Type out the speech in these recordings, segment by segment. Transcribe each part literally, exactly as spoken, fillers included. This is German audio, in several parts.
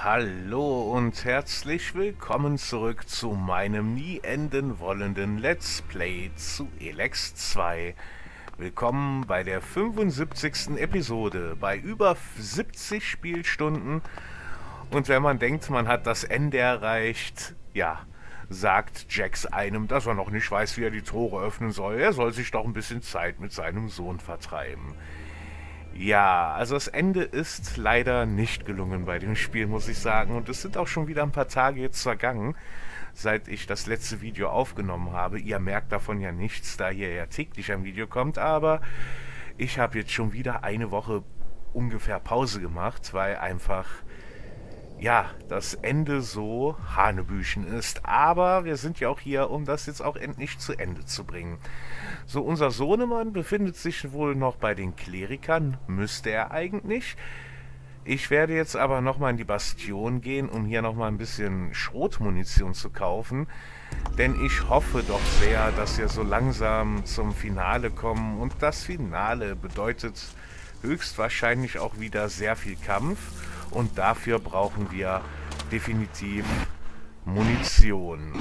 Hallo und herzlich willkommen zurück zu meinem nie enden wollenden Let's Play zu Elex zwei. Willkommen bei der fünfundsiebzigsten Episode, bei über siebzig Spielstunden. Und wenn man denkt, man hat das Ende erreicht, ja, sagt Jax einem, dass er noch nicht weiß, wie er die Tore öffnen soll. Er soll sich doch ein bisschen Zeit mit seinem Sohn vertreiben. Ja, also das Ende ist leider nicht gelungen bei dem Spiel, muss ich sagen. Und es sind auch schon wieder ein paar Tage jetzt vergangen, seit ich das letzte Video aufgenommen habe. Ihr merkt davon ja nichts, da hier ja täglich ein Video kommt. Aber ich habe jetzt schon wieder eine Woche ungefähr Pause gemacht, weil einfach, ja, das Ende so Hanebüchen ist. Aber wir sind ja auch hier, um das jetzt auch endlich zu Ende zu bringen. So, unser Sohnemann befindet sich wohl noch bei den Klerikern, müsste er eigentlich. Ich werde jetzt aber nochmal in die Bastion gehen, um hier nochmal ein bisschen Schrotmunition zu kaufen. Denn ich hoffe doch sehr, dass wir so langsam zum Finale kommen. Und das Finale bedeutet höchstwahrscheinlich auch wieder sehr viel Kampf. Und dafür brauchen wir definitiv Munition.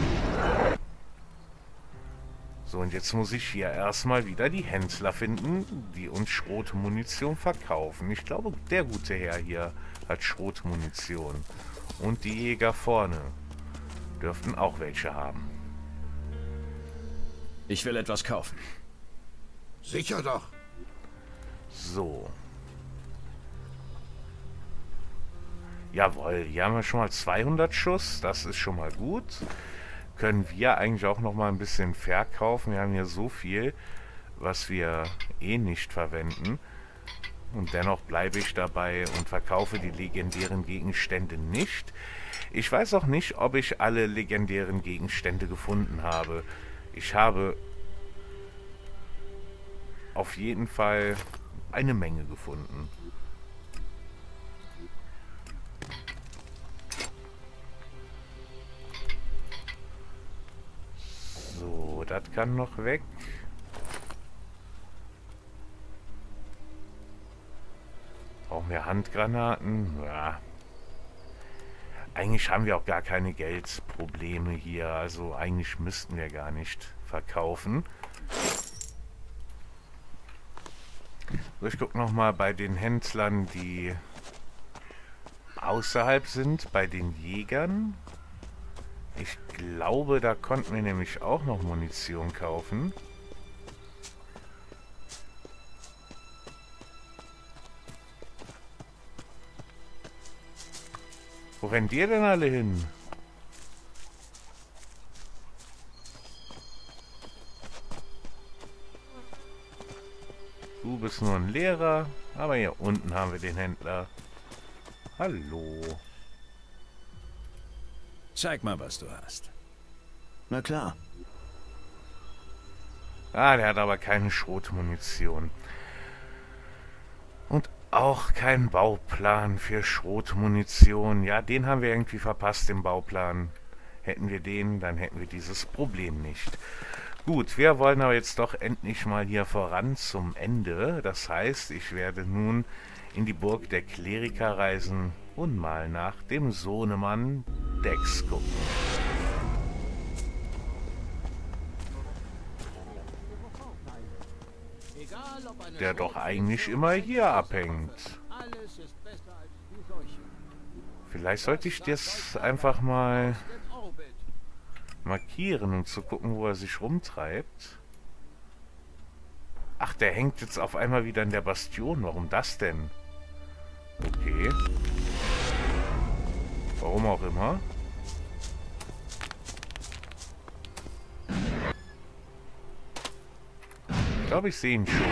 So, und jetzt muss ich hier erstmal wieder die Händler finden, die uns Schrotmunition verkaufen. Ich glaube, der gute Herr hier hat Schrotmunition. Und die Jäger vorne dürften auch welche haben. Ich will etwas kaufen. Sicher doch. So. Jawohl, hier haben wir schon mal zweihundert Schuss. Das ist schon mal gut. Können wir eigentlich auch noch mal ein bisschen verkaufen. Wir haben hier so viel, was wir eh nicht verwenden. Und dennoch bleibe ich dabei und verkaufe die legendären Gegenstände nicht. Ich weiß auch nicht, ob ich alle legendären Gegenstände gefunden habe. Ich habe auf jeden Fall eine Menge gefunden. So, das kann noch weg. Brauchen wir Handgranaten? Ja. Eigentlich haben wir auch gar keine Geldprobleme hier. Also eigentlich müssten wir gar nicht verkaufen. So, ich gucke nochmal bei den Händlern, die außerhalb sind, bei den Jägern. Ich glaube, da konnten wir nämlich auch noch Munition kaufen. Wo rennt ihr denn alle hin? Du bist nur ein Lehrer, aber hier unten haben wir den Händler. Hallo. Zeig mal, was du hast. Na klar. Ah, der hat aber keine Schrotmunition. Und auch keinen Bauplan für Schrotmunition. Ja, den haben wir irgendwie verpasst, den Bauplan. Hätten wir den, dann hätten wir dieses Problem nicht. Gut, wir wollen aber jetzt doch endlich mal hier voran zum Ende. Das heißt, ich werde nun in die Burg der Kleriker reisen und mal nach dem Sohnemann Dex gucken. Der doch eigentlich immer hier abhängt. Vielleicht sollte ich das einfach mal markieren, um zu gucken, wo er sich rumtreibt. Ach, der hängt jetzt auf einmal wieder in der Bastion. Warum das denn? Okay. Warum auch immer. Ich glaube, ich sehe ihn schon.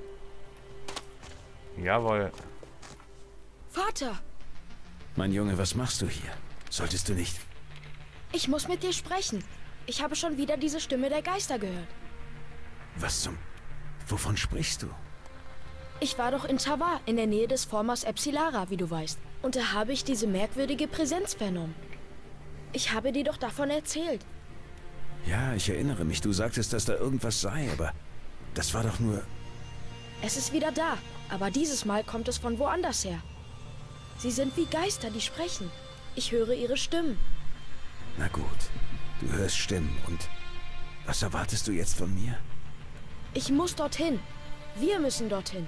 Jawohl. Vater! Mein Junge, was machst du hier? Solltest du nicht... Ich muss mit dir sprechen. Ich habe schon wieder diese Stimme der Geister gehört. Was zum... Wovon sprichst du? Ich war doch in Tavar, in der Nähe des Formers Epsilara, wie du weißt. Und da habe ich diese merkwürdige Präsenz vernommen. Ich habe dir doch davon erzählt. Ja, ich erinnere mich. Du sagtest, dass da irgendwas sei, aber das war doch nur... Es ist wieder da, aber dieses Mal kommt es von woanders her. Sie sind wie Geister, die sprechen. Ich höre ihre Stimmen. Na gut, du hörst Stimmen und was erwartest du jetzt von mir? Ich muss dorthin. Wir müssen dorthin.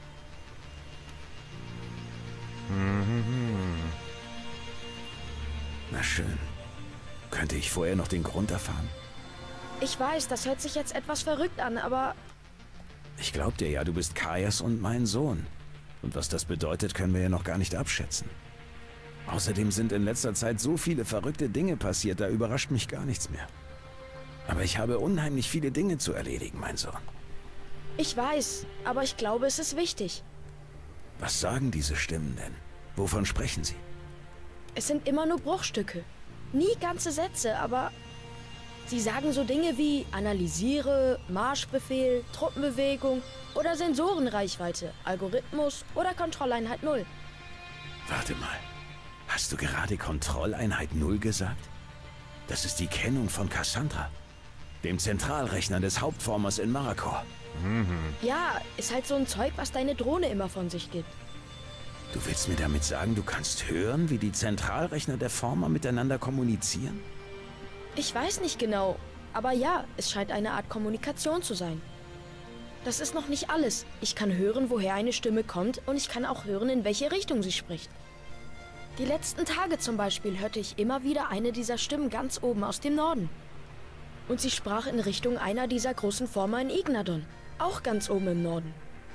Na schön. Könnte ich vorher noch den Grund erfahren? Ich weiß, das hört sich jetzt etwas verrückt an, aber Ich glaub dir ja, du bist Kajas und mein Sohn. Und was das bedeutet, können wir ja noch gar nicht abschätzen. Außerdem sind in letzter Zeit so viele verrückte Dinge passiert, da überrascht mich gar nichts mehr. Aber ich habe unheimlich viele Dinge zu erledigen, mein Sohn. ich weiß, aber ich glaube, es ist wichtig. Was sagen diese Stimmen denn? Wovon sprechen sie? Es sind immer nur Bruchstücke. Nie ganze Sätze, aber sie sagen so Dinge wie analysiere, Marschbefehl, Truppenbewegung oder Sensorenreichweite, Algorithmus oder Kontrolleinheit null. Warte mal. Hast du gerade Kontrolleinheit null gesagt? Das ist die Kennung von Cassandra, dem Zentralrechner des Hauptformers in Maracor. Ja, ist halt so ein Zeug, was deine Drohne immer von sich gibt. Du willst mir damit sagen, du kannst hören, wie die Zentralrechner der Former miteinander kommunizieren? Ich weiß nicht genau, aber ja, es scheint eine Art Kommunikation zu sein. Das ist noch nicht alles. Ich kann hören, woher eine Stimme kommt und ich kann auch hören, in welche Richtung sie spricht. Die letzten Tage zum Beispiel hörte ich immer wieder eine dieser Stimmen ganz oben aus dem Norden. Und sie sprach in Richtung einer dieser großen Former in Ignadon, auch ganz oben im Norden.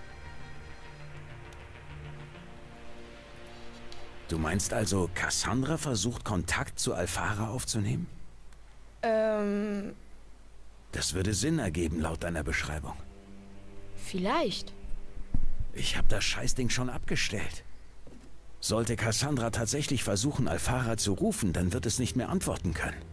Du meinst also, Cassandra versucht Kontakt zu Alfara aufzunehmen? Ähm, Das würde Sinn ergeben, laut deiner Beschreibung. vielleicht. Ich habe das Scheißding schon abgestellt. Sollte Cassandra tatsächlich versuchen, Alfara zu rufen, dann wird es nicht mehr antworten können.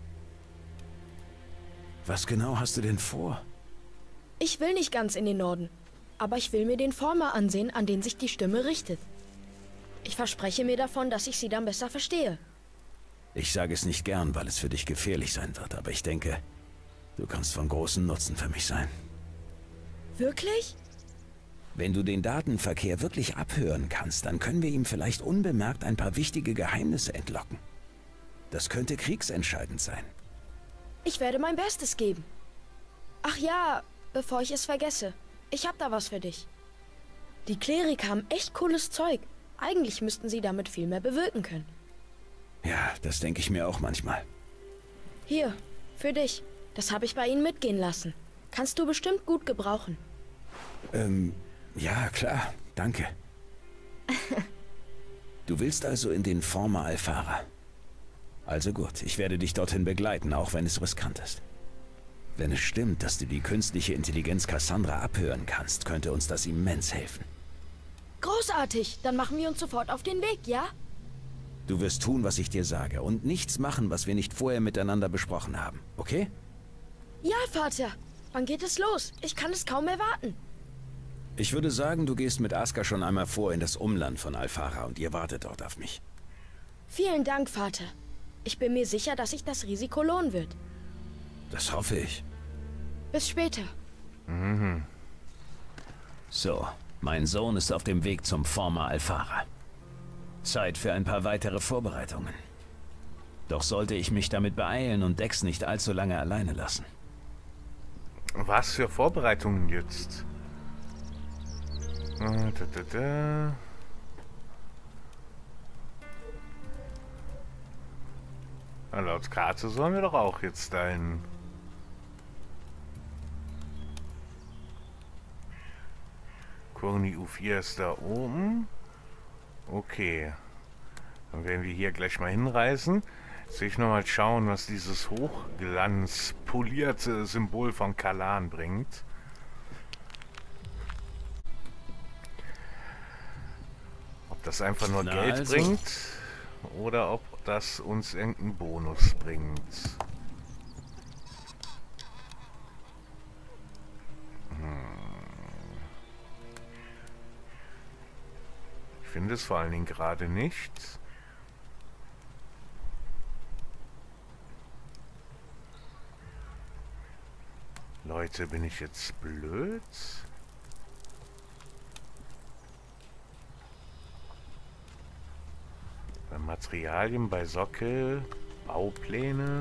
Was genau hast du denn vor? Ich will nicht ganz in den Norden, aber ich will mir den Former ansehen, an den sich die Stimme richtet. Ich verspreche mir davon, dass ich sie dann besser verstehe. Ich sage es nicht gern, weil es für dich gefährlich sein wird, aber ich denke, du kannst von großem Nutzen für mich sein. Wirklich? Wenn du den Datenverkehr wirklich abhören kannst, dann können wir ihm vielleicht unbemerkt ein paar wichtige Geheimnisse entlocken. Das könnte kriegsentscheidend sein. Ich werde mein Bestes geben. Ach ja, bevor ich es vergesse. Ich hab da was für dich. Die Kleriker haben echt cooles Zeug. Eigentlich müssten sie damit viel mehr bewirken können. Ja, das denke ich mir auch manchmal. Hier, für dich. Das habe ich bei ihnen mitgehen lassen. Kannst du bestimmt gut gebrauchen. Ähm, ja, klar, danke. Du willst also in den Former Alfara. Also gut, ich werde dich dorthin begleiten, auch wenn es riskant ist. Wenn es stimmt, dass du die künstliche Intelligenz Cassandra abhören kannst, könnte uns das immens helfen. Großartig, dann machen wir uns sofort auf den Weg, ja? Du wirst tun, was ich dir sage und nichts machen, was wir nicht vorher miteinander besprochen haben, okay? Ja, Vater. Wann geht es los? Ich kann es kaum erwarten. Ich würde sagen, du gehst mit Aska schon einmal vor in das Umland von Alfara und ihr wartet dort auf mich. Vielen Dank, Vater. Ich bin mir sicher, dass sich das Risiko lohnen wird. Das hoffe ich. Bis später. Mhm. So, mein Sohn ist auf dem Weg zum Former Alfara. Zeit für ein paar weitere Vorbereitungen. Doch sollte ich mich damit beeilen und Dex nicht allzu lange alleine lassen. Was für Vorbereitungen jetzt? Ah, da, da, da. Na, laut Karte sollen wir doch auch jetzt dahin. Kurni U vier ist da oben. Okay. Dann werden wir hier gleich mal hinreisen. Jetzt will ich nochmal schauen, was dieses hochglanzpolierte Symbol von Kalan bringt. Ob das einfach nur Na Geld also. bringt oder ob das uns irgendeinen Bonus bringt. Ich finde es vor allen Dingen gerade nicht. Leute, bin ich jetzt blöd? Beim Materialien bei Sockel, Baupläne.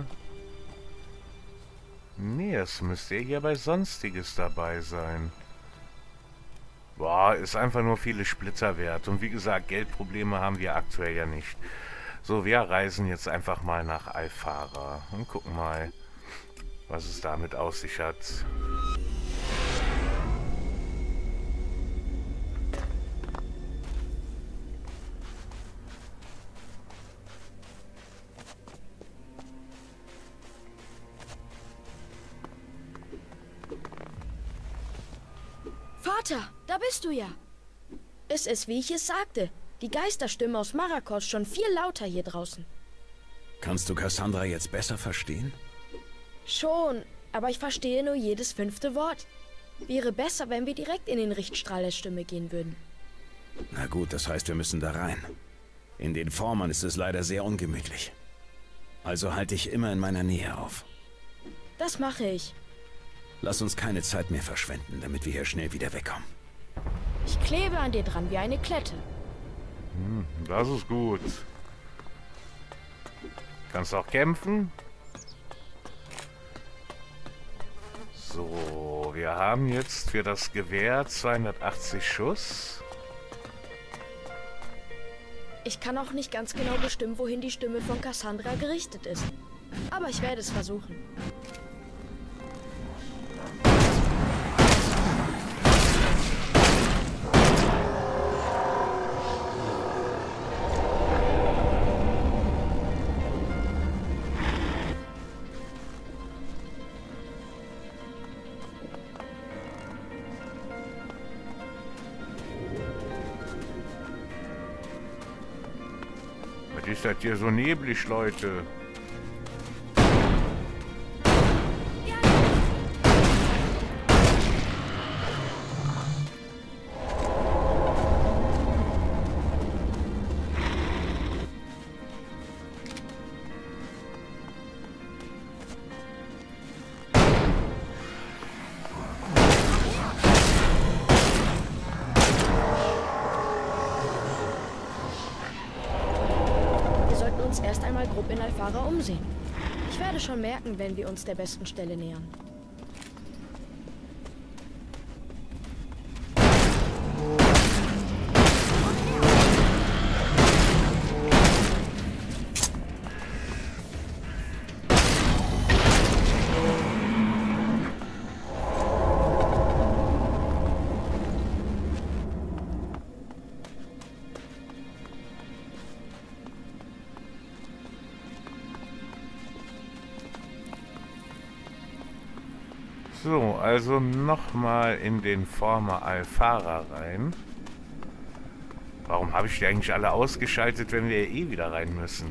Nee, es müsste ja hier bei Sonstiges dabei sein. Boah, ist einfach nur viele Splitter wert. Und wie gesagt, Geldprobleme haben wir aktuell ja nicht. So, wir reisen jetzt einfach mal nach Alfara und gucken mal, was es damit auf sich hat. Vater, da bist du ja. Es ist, wie ich es sagte. Die Geisterstimme aus Marrakesch schon viel lauter hier draußen. Kannst du Cassandra jetzt besser verstehen? Schon, aber ich verstehe nur jedes fünfte Wort. Wäre besser, wenn wir direkt in den Richtstrahl der Stimme gehen würden. Na gut, das heißt, wir müssen da rein. In den Formern ist es leider sehr ungemütlich. Also halte ich immer in meiner Nähe auf. Das mache ich. Lass uns keine Zeit mehr verschwenden, damit wir hier schnell wieder wegkommen. Ich klebe an dir dran wie eine Klette. Hm, das ist gut. Kannst auch kämpfen. So, wir haben jetzt für das Gewehr zweihundertachtzig Schuss. Ich kann auch nicht ganz genau bestimmen, wohin die Stimme von Cassandra gerichtet ist. Aber ich werde es versuchen. Was ist das hier so neblig, Leute? Erst einmal grob in Alfara umsehen. Ich werde schon merken, wenn wir uns der besten Stelle nähern. So, also nochmal in den Former Alfara rein. Warum habe ich die eigentlich alle ausgeschaltet, wenn wir eh wieder rein müssen?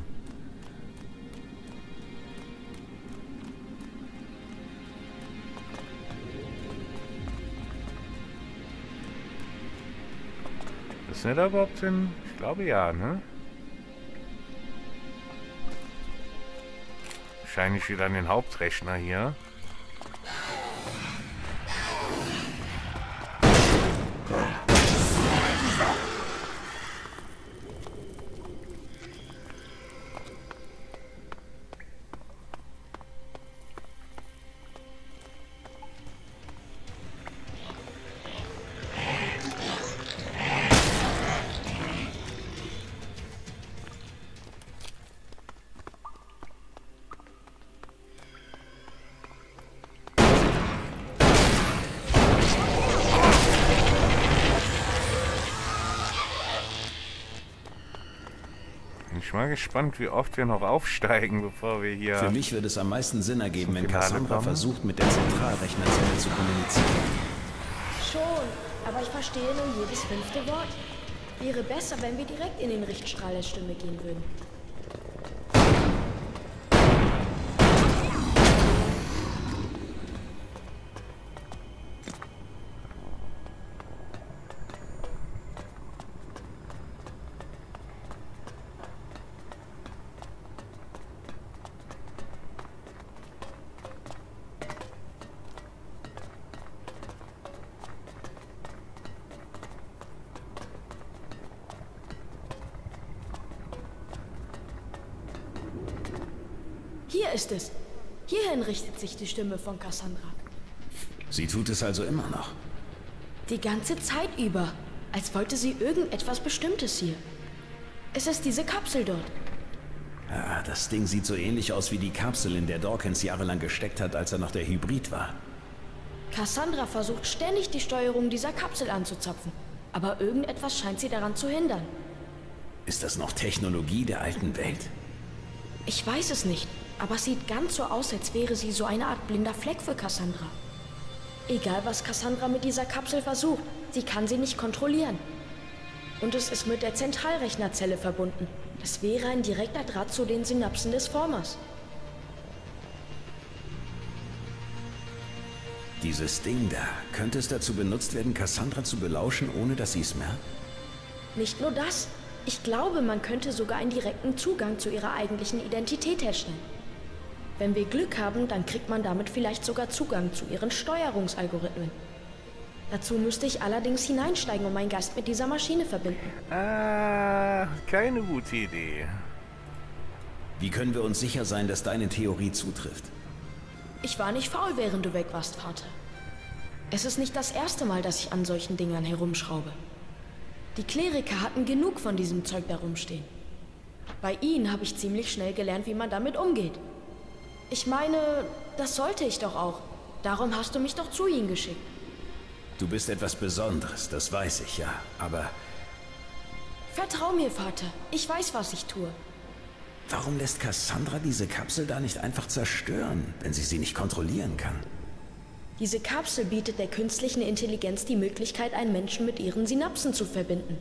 Ist nicht da überhaupt hin? Ich glaube ja, ne? Wahrscheinlich wieder an den Hauptrechner hier. Ich bin mal gespannt, wie oft wir noch aufsteigen, bevor wir hier... Für mich wird es am meisten Sinn ergeben, wenn Finale Cassandra kommen. versucht, mit der Zentralrechnerzelle zu kommunizieren. Schon, aber ich verstehe nur jedes fünfte Wort. Wäre besser, wenn wir direkt in den Richtstrahl der Stimme gehen würden. ist es. Hierhin richtet sich die Stimme von Cassandra. Sie tut es also immer noch. Die ganze Zeit über. Als wollte sie irgendetwas Bestimmtes hier. Es ist diese Kapsel dort. Ja, das Ding sieht so ähnlich aus wie die Kapsel, in der Dawkins jahrelang gesteckt hat, als er noch der Hybrid war. Cassandra versucht ständig die Steuerung dieser Kapsel anzuzapfen. Aber irgendetwas scheint sie daran zu hindern. Ist das noch Technologie der alten Welt? Ich weiß es nicht, aber es sieht ganz so aus, als wäre sie so eine Art blinder Fleck für Cassandra. Egal, was Cassandra mit dieser Kapsel versucht, sie kann sie nicht kontrollieren. Und es ist mit der Zentralrechnerzelle verbunden. Es wäre ein direkter Draht zu den Synapsen des Formers. Dieses Ding da, könnte es dazu benutzt werden, Cassandra zu belauschen, ohne dass sie es merkt? Nicht nur das. Ich glaube, man könnte sogar einen direkten Zugang zu ihrer eigentlichen Identität herstellen. Wenn wir Glück haben, dann kriegt man damit vielleicht sogar Zugang zu ihren Steuerungsalgorithmen. Dazu müsste ich allerdings hineinsteigen und meinen Geist mit dieser Maschine verbinden. Ah, keine gute Idee. Wie können wir uns sicher sein, dass deine Theorie zutrifft? Ich war nicht faul, während du weg warst, Vater. Es ist nicht das erste Mal, dass ich an solchen Dingern herumschraube. Die Kleriker hatten genug von diesem Zeug da rumstehen. Bei ihnen habe ich ziemlich schnell gelernt, wie man damit umgeht. Ich meine, das sollte ich doch auch. Darum hast du mich doch zu ihnen geschickt. Du bist etwas Besonderes, das weiß ich ja, aber... Vertrau mir, Vater. Ich weiß, was ich tue. Warum lässt Cassandra diese Kapsel da nicht einfach zerstören, wenn sie sie nicht kontrollieren kann? Diese Kapsel bietet der künstlichen Intelligenz die Möglichkeit, einen Menschen mit ihren Synapsen zu verbinden.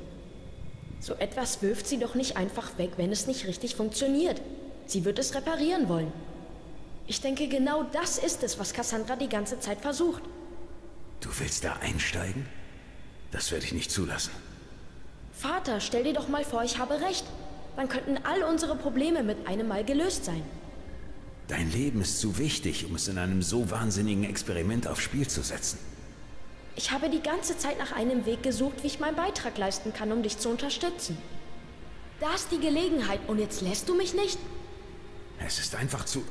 So etwas wirft sie doch nicht einfach weg, wenn es nicht richtig funktioniert. Sie wird es reparieren wollen. Ich denke, genau das ist es, was Cassandra die ganze Zeit versucht. Du willst da einsteigen? Das werde ich nicht zulassen. Vater, stell dir doch mal vor, ich habe recht. Dann könnten all unsere Probleme mit einem Mal gelöst sein. Dein Leben ist zu wichtig, um es in einem so wahnsinnigen Experiment aufs Spiel zu setzen. Ich habe die ganze Zeit nach einem Weg gesucht, wie ich meinen Beitrag leisten kann, um dich zu unterstützen. Da ist die Gelegenheit und jetzt lässt du mich nicht? Es ist einfach zu...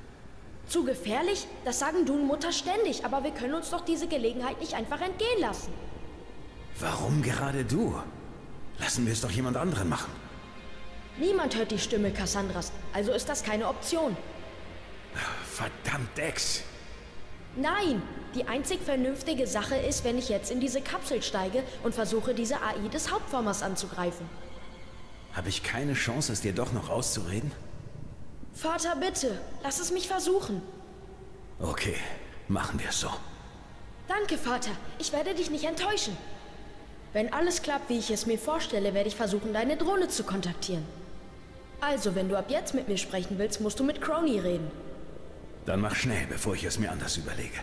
Zu gefährlich? Das sagen du und Mutter ständig, aber wir können uns doch diese Gelegenheit nicht einfach entgehen lassen. Warum gerade du? Lassen wir es doch jemand anderen machen. Niemand hört die Stimme Cassandras, also ist das keine Option. Verdammt, Dex! Nein, die einzig vernünftige Sache ist, wenn ich jetzt in diese Kapsel steige und versuche, diese A I des Hauptformers anzugreifen. Habe ich keine Chance, es dir doch noch auszureden? Vater, bitte, lass es mich versuchen. Okay, machen wir es so. Danke, Vater. Ich werde dich nicht enttäuschen. Wenn alles klappt, wie ich es mir vorstelle, werde ich versuchen, deine Drohne zu kontaktieren. Also, wenn du ab jetzt mit mir sprechen willst, musst du mit Crony reden. Dann mach schnell, bevor ich es mir anders überlege.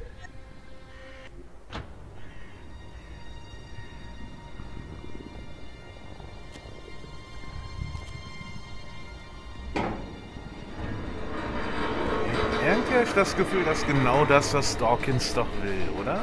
Irgendwie habe ich das Gefühl, dass genau das, was Dawkins doch will, oder?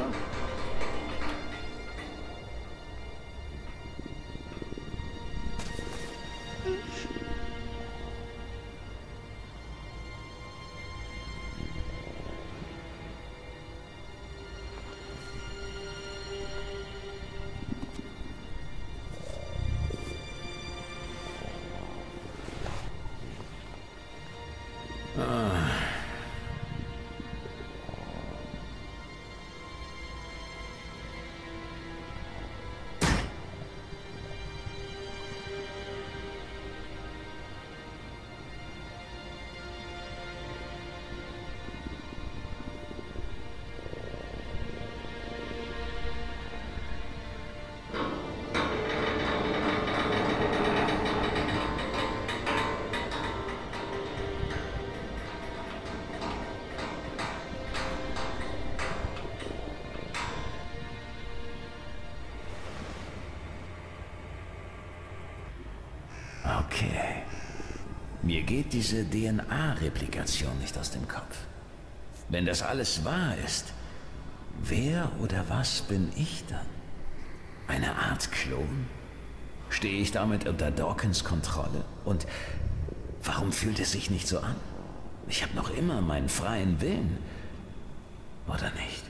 Okay. Mir geht diese D N A-Replikation nicht aus dem Kopf. Wenn das alles wahr ist, wer oder was bin ich dann? Eine Art Klon? Stehe ich damit unter Dawkins Kontrolle? Und warum fühlt es sich nicht so an? Ich habe noch immer meinen freien Willen. Oder nicht?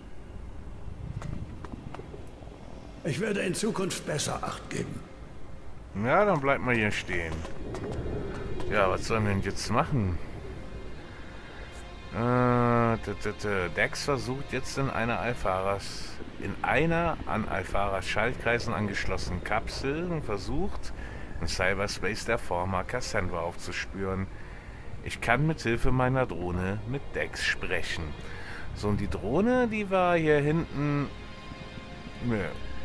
Ich werde in Zukunft besser Acht geben. Ja, dann bleibt mal hier stehen. Ja, was sollen wir denn jetzt machen? Äh, t -t -t Dex versucht jetzt in einer Alfaras, in einer an Alfaras Schaltkreisen angeschlossenen Kapsel und versucht, in Cyberspace der Former Cassandra aufzuspüren. Ich kann mit Hilfe meiner Drohne mit Dex sprechen. So, und die Drohne, die war hier hinten... Nö.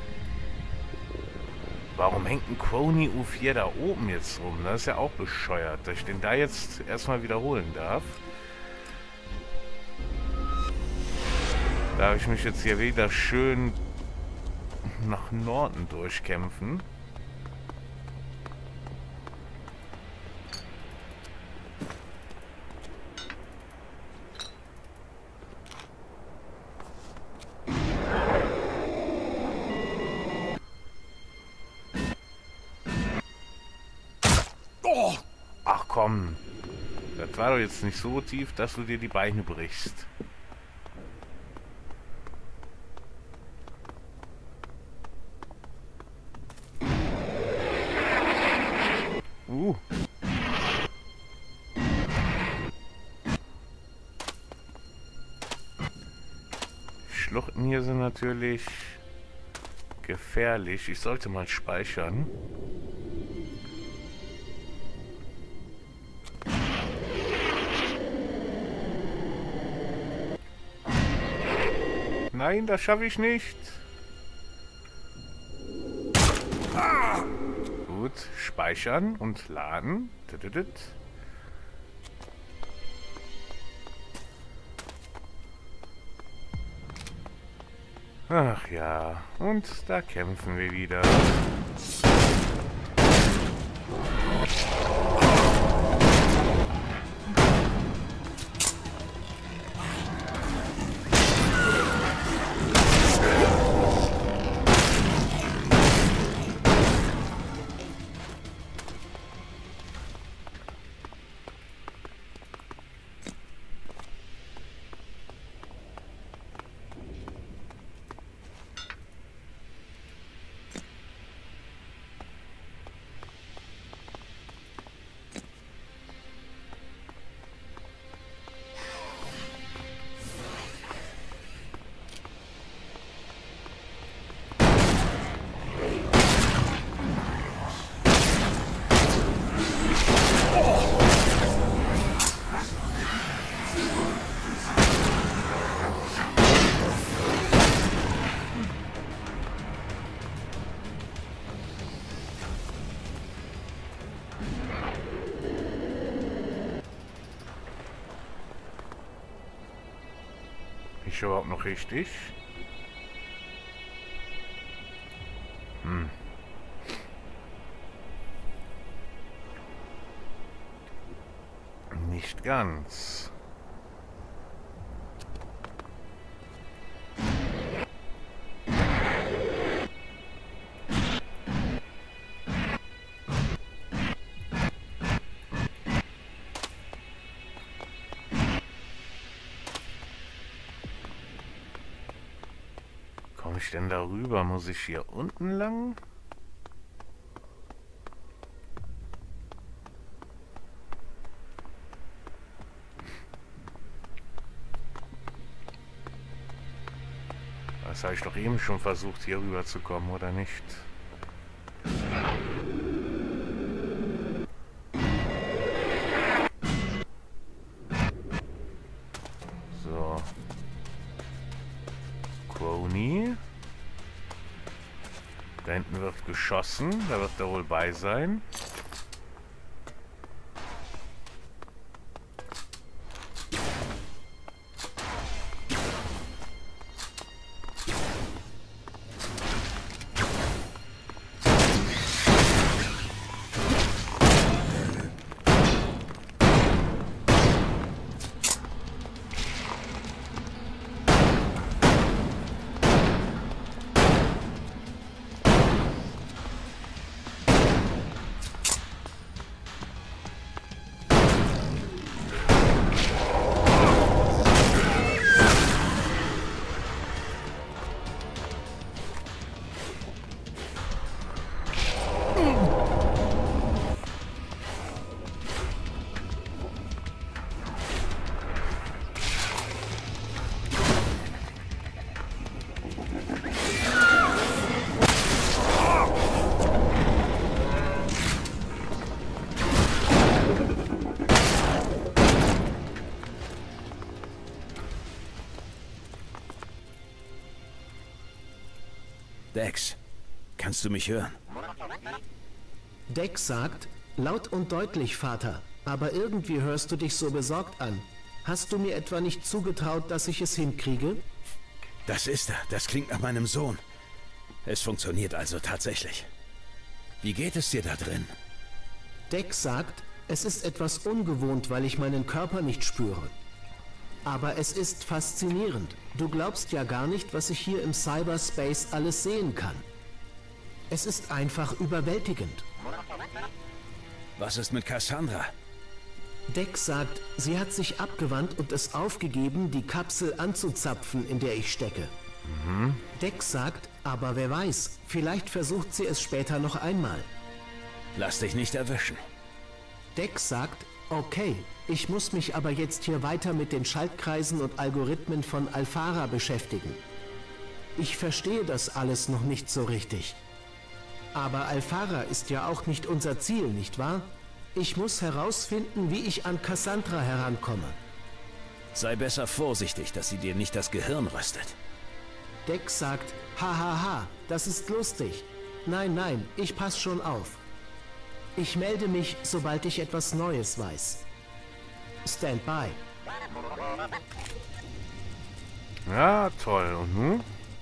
Warum hängt ein Crony U vier da oben jetzt rum? Das ist ja auch bescheuert, dass ich den da jetzt erstmal wiederholen darf. Darf ich mich jetzt hier wieder schön nach Norden durchkämpfen. Ach komm, das war doch jetzt nicht so tief, dass du dir die Beine brichst. Uh. Schluchten hier sind natürlich gefährlich. Ich sollte mal speichern. Nein, das schaffe ich nicht. Ah! Gut, speichern und laden. Ach ja, und da kämpfen wir wieder. Ich überhaupt noch richtig? Hm. Nicht ganz. Komme ich denn darüber? Muss ich hier unten lang? Das habe ich doch eben schon versucht, hier rüber zu kommen, oder nicht? So. Crony. Da hinten wird geschossen. Da wird er wohl bei sein. Dex, kannst du mich hören? Dex sagt, laut und deutlich, Vater, aber irgendwie hörst du dich so besorgt an. Hast du mir etwa nicht zugetraut, dass ich es hinkriege? Das ist er, das klingt nach meinem Sohn. Es funktioniert also tatsächlich. Wie geht es dir da drin? Dex sagt, es ist etwas ungewohnt, weil ich meinen Körper nicht spüre. Aber es ist faszinierend. Du glaubst ja gar nicht, was ich hier im Cyberspace alles sehen kann. Es ist einfach überwältigend. Was ist mit Cassandra? Dex sagt, sie hat sich abgewandt und es aufgegeben, die Kapsel anzuzapfen, in der ich stecke. Mhm. Dex sagt, aber wer weiß, vielleicht versucht sie es später noch einmal. Lass dich nicht erwischen. Dex sagt, okay, ich muss mich aber jetzt hier weiter mit den Schaltkreisen und Algorithmen von Alfara beschäftigen. Ich verstehe das alles noch nicht so richtig. Aber Alfara ist ja auch nicht unser Ziel, nicht wahr? Ich muss herausfinden, wie ich an Cassandra herankomme. Sei besser vorsichtig, dass sie dir nicht das Gehirn röstet. Dex sagt, hahaha, ha, ha, das ist lustig. Nein, nein, ich pass schon auf. Ich melde mich, sobald ich etwas Neues weiß. Stand by. Ja, toll. Und nun?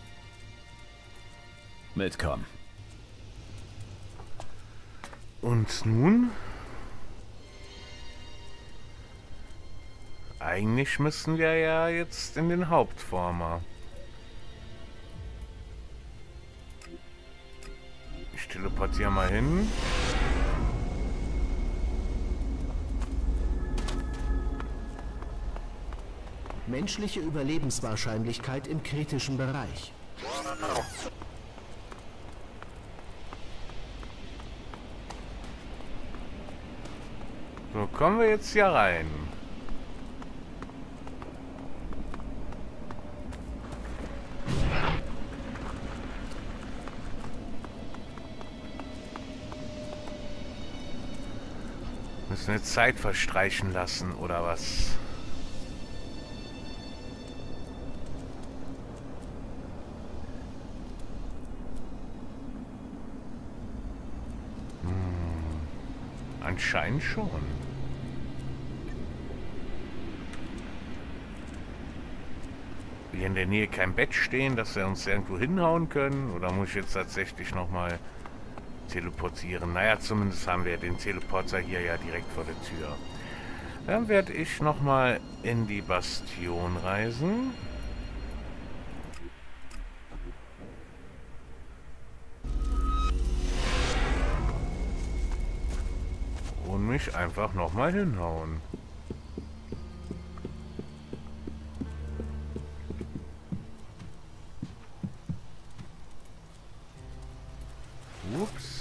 Mitkommen. Und nun? Eigentlich müssen wir ja jetzt in den Hauptformer. Ich teleportiere mal hin. Menschliche Überlebenswahrscheinlichkeit im kritischen Bereich. So, kommen wir jetzt hier rein. Müssen wir Zeit verstreichen lassen, oder was? Hm. Anscheinend schon. Hier in der Nähe kein Bett stehen, dass wir uns irgendwo hinhauen können? Oder muss ich jetzt tatsächlich nochmal teleportieren? Naja, zumindest haben wir den Teleporter hier ja direkt vor der Tür. Dann werde ich nochmal in die Bastion reisen. Und mich einfach nochmal hinhauen. Ups.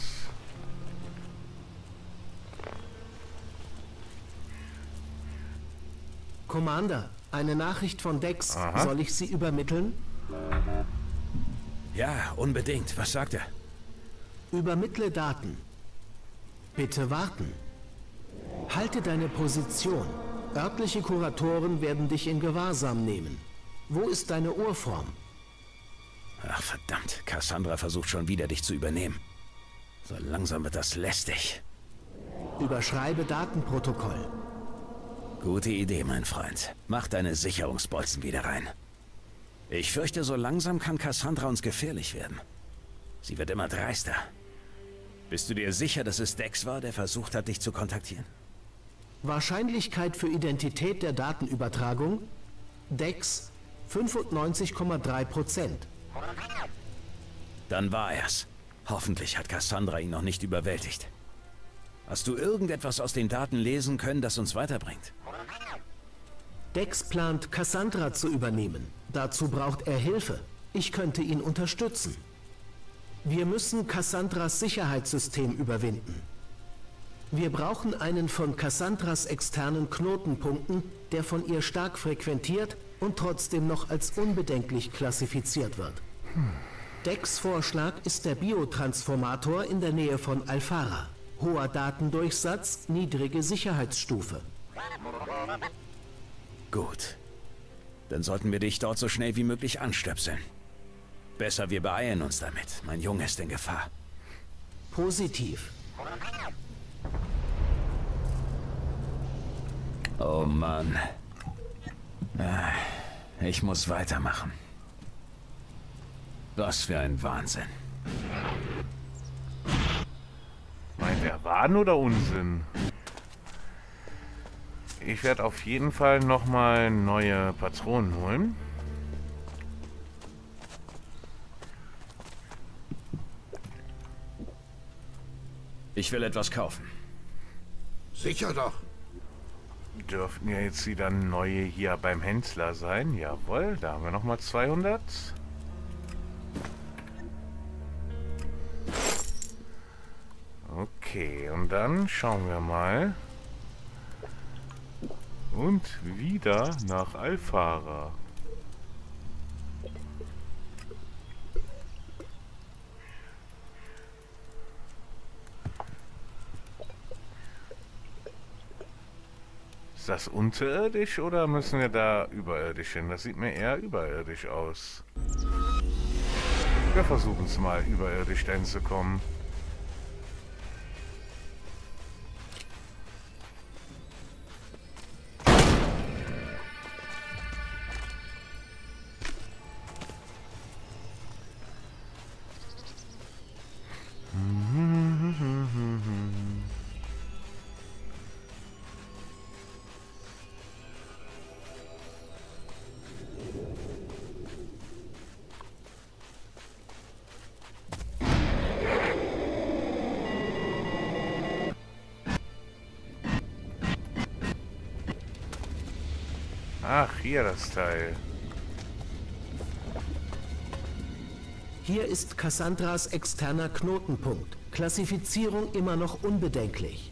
Commander, eine Nachricht von Dex. Aha. Soll ich sie übermitteln? Ja, unbedingt. Was sagt er? Übermittle Daten. Bitte warten. Halte deine Position. Örtliche Kuratoren werden dich in Gewahrsam nehmen. Wo ist deine Urform? Ach verdammt, Cassandra versucht schon wieder, dich zu übernehmen. So langsam wird das lästig. Überschreibe Datenprotokoll. Gute Idee, mein Freund. Mach deine Sicherungsbolzen wieder rein. Ich fürchte, so langsam kann Cassandra uns gefährlich werden. Sie wird immer dreister. Bist du dir sicher, dass es Dex war, der versucht hat, dich zu kontaktieren? Wahrscheinlichkeit für Identität der Datenübertragung? Dex fünfundneunzig Komma drei Prozent. Dann war er's. Hoffentlich hat Cassandra ihn noch nicht überwältigt. Hast du irgendetwas aus den Daten lesen können, das uns weiterbringt? Dex plant, Cassandra zu übernehmen. Dazu braucht er Hilfe. Ich könnte ihn unterstützen. Wir müssen Cassandras Sicherheitssystem überwinden. Wir brauchen einen von Cassandras externen Knotenpunkten, der von ihr stark frequentiert und trotzdem noch als unbedenklich klassifiziert wird. Hm. Dex' Vorschlag ist der Biotransformator in der Nähe von Alfara. Hoher Datendurchsatz, niedrige Sicherheitsstufe. Gut. Dann sollten wir dich dort so schnell wie möglich anstöpseln. Besser, wir beeilen uns damit. Mein Junge ist in Gefahr. Positiv. Oh Mann. Ich muss weitermachen. Was für ein Wahnsinn. Meint er Wahn oder Unsinn? Ich werde auf jeden Fall nochmal neue Patronen holen. Ich will etwas kaufen. Sicher doch. Dürften ja jetzt wieder neue hier beim Händler sein. Jawohl, da haben wir nochmal zweihundert. Okay, und dann schauen wir mal. Und wieder nach Alfara. Ist das unterirdisch oder müssen wir da überirdisch hin? Das sieht mir eher überirdisch aus. Wir versuchen es mal, überirdisch dahin zu kommen. Ach, hier das Teil. Hier ist Cassandras externer Knotenpunkt. Klassifizierung immer noch unbedenklich.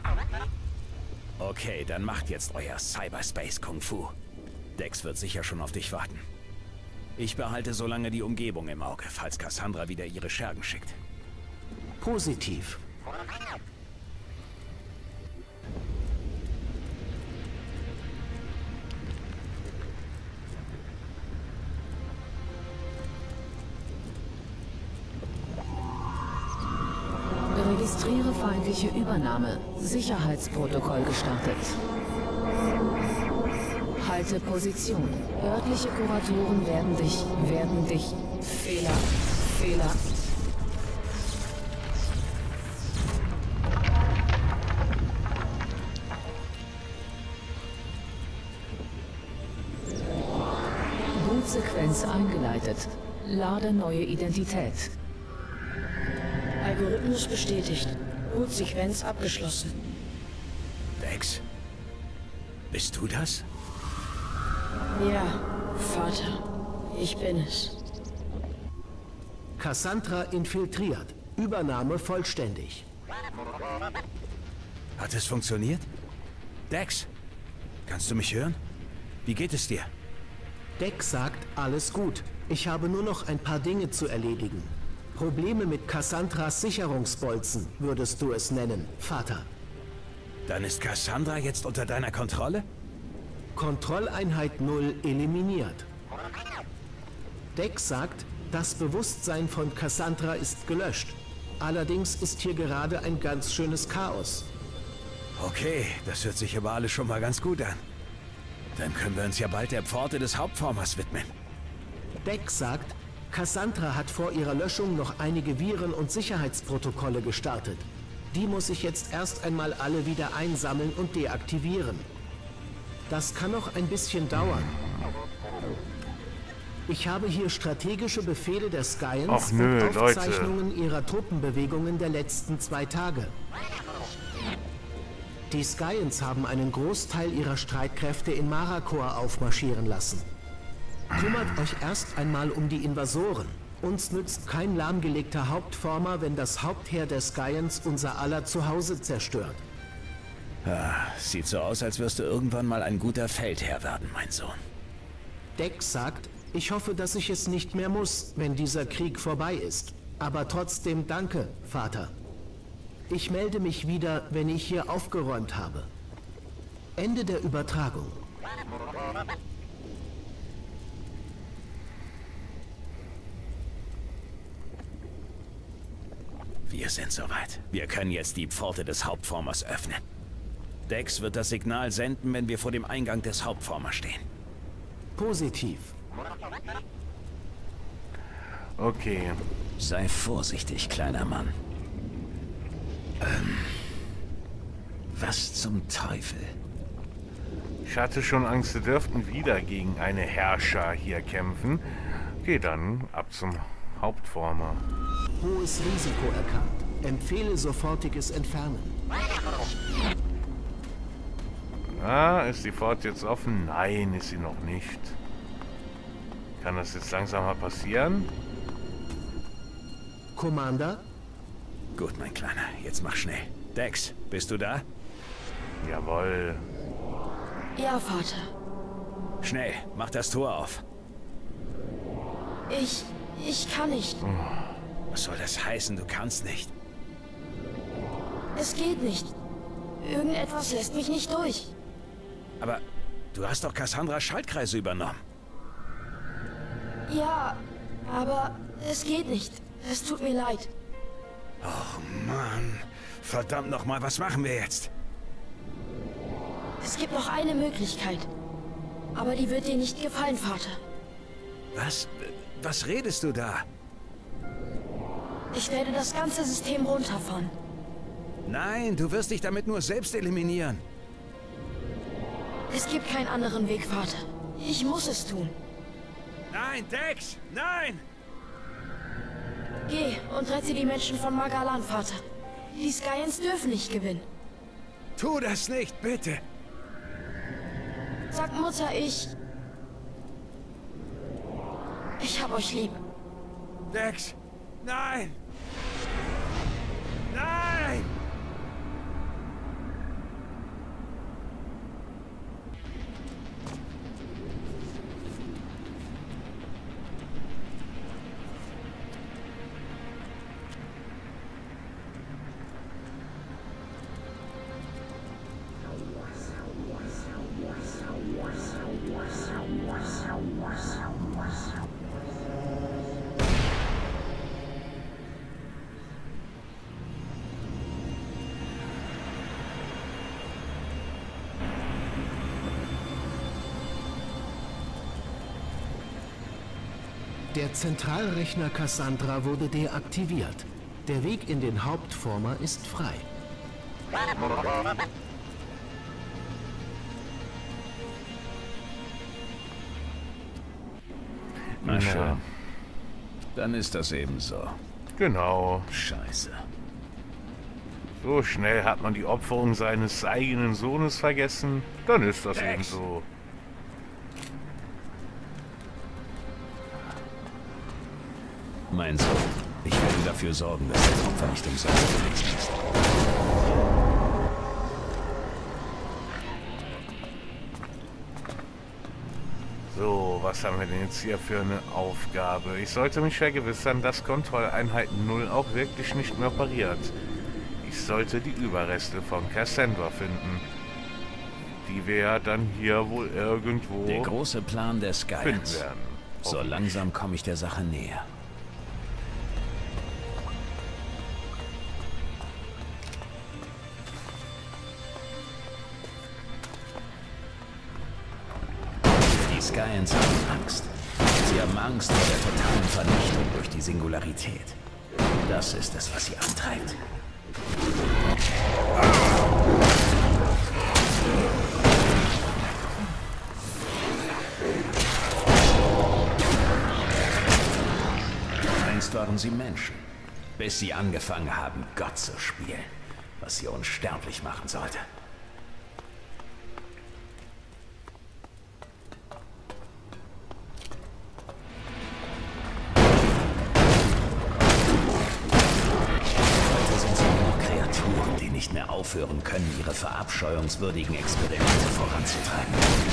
Okay, dann macht jetzt euer Cyberspace Kung Fu. Dex wird sicher schon auf dich warten. Ich behalte so lange die Umgebung im Auge, falls Cassandra wieder ihre Schergen schickt. Positiv. Registriere feindliche Übernahme. Sicherheitsprotokoll gestartet. Halte Position. Örtliche Kuratoren werden dich, werden dich. Fehler, Fehler. Bootsequenz eingeleitet. Lade neue Identität. Algorithmus bestätigt. Bootsequenz abgeschlossen. Dex? Bist du das? Ja, Vater. Ich bin es. Cassandra infiltriert. Übernahme vollständig. Hat es funktioniert? Dex? Kannst du mich hören? Wie geht es dir? Dex sagt, alles gut. Ich habe nur noch ein paar Dinge zu erledigen. Probleme mit Cassandras Sicherungsbolzen, würdest du es nennen, Vater. Dann ist Cassandra jetzt unter deiner Kontrolle? Kontrolleinheit null eliminiert. Dex sagt, das Bewusstsein von Cassandra ist gelöscht. Allerdings ist hier gerade ein ganz schönes Chaos. Okay, das hört sich aber alles schon mal ganz gut an. Dann können wir uns ja bald der Pforte des Hauptformers widmen. Dex sagt, Cassandra hat vor ihrer Löschung noch einige Viren und Sicherheitsprotokolle gestartet. Die muss ich jetzt erst einmal alle wieder einsammeln und deaktivieren. Das kann noch ein bisschen dauern. Ich habe hier strategische Befehle der Skyans Och, nö, und Aufzeichnungen Leute. ihrer Truppenbewegungen der letzten zwei Tage. Die Skyans haben einen Großteil ihrer Streitkräfte in Marakor aufmarschieren lassen. Kümmert euch erst einmal um die Invasoren. Uns nützt kein lahmgelegter Hauptformer, wenn das Hauptheer der Skyans unser aller Zuhause zerstört. Ah, sieht so aus, als wirst du irgendwann mal ein guter Feldherr werden, mein Sohn. Dex sagt, ich hoffe, dass ich es nicht mehr muss, wenn dieser Krieg vorbei ist. Aber trotzdem danke, Vater. Ich melde mich wieder, wenn ich hier aufgeräumt habe. Ende der Übertragung. Wir sind soweit. Wir können jetzt die Pforte des Hauptformers öffnen. Dex wird das Signal senden, wenn wir vor dem Eingang des Hauptformers stehen. Positiv. Okay. Sei vorsichtig, kleiner Mann. Ähm, was zum Teufel? Ich hatte schon Angst, wir dürften wieder gegen eine Herrscher hier kämpfen. Okay, dann ab zum Hauptformer. Hohes Risiko erkannt. Empfehle sofortiges Entfernen. Ah, ist die Pforte jetzt offen? Nein, ist sie noch nicht. Kann das jetzt langsam mal passieren? Commander? Gut, mein Kleiner. Jetzt mach schnell. Dex, bist du da? Jawohl. Ja, Vater. Schnell, mach das Tor auf. Ich... ich kann nicht. Was soll das heißen? Du kannst nicht. Es geht nicht. Irgendetwas lässt mich nicht durch. Aber du hast doch Cassandras Schaltkreise übernommen. Ja, aber es geht nicht. Es tut mir leid. Oh Mann. Verdammt nochmal, was machen wir jetzt? Es gibt noch eine Möglichkeit. Aber die wird dir nicht gefallen, Vater. Was? Was redest du da? Ich werde das ganze System runterfahren. Nein, du wirst dich damit nur selbst eliminieren. Es gibt keinen anderen Weg, Vater. Ich muss es tun. Nein, Dex! Nein! Geh und rette die Menschen von Magalan, Vater. Die Skyans dürfen nicht gewinnen. Tu das nicht, bitte! Sag Mutter, ich... Ich hab euch lieb. Dex! Nein! Nein! Der Zentralrechner Cassandra wurde deaktiviert. Der Weg in den Hauptformer ist frei. Na schön. Dann ist das eben so. Genau. Scheiße. So schnell hat man die Opferung seines eigenen Sohnes vergessen. Dann ist das Dex. eben so. Mein Sohn, ich werde dafür sorgen, dass das Opfer nicht umsonst gewesen ist. So, was haben wir denn jetzt hier für eine Aufgabe? Ich sollte mich vergewissern, dass Kontrolleinheit null auch wirklich nicht mehr operiert. Ich sollte die Überreste von Cassandra finden. Die wir ja dann hier wohl irgendwo Der große Plan der finden Skyans. werden. So langsam komme ich der Sache näher. Die Skyans haben Angst. Sie haben Angst vor der totalen Vernichtung durch die Singularität. Das ist es, was sie antreibt. Einst waren sie Menschen, bis sie angefangen haben, Gott zu spielen, was sie unsterblich machen sollte. Heute sind sie nur noch Kreaturen, die nicht mehr aufhören können, ihre verabscheuungswürdigen Experimente voranzutreiben.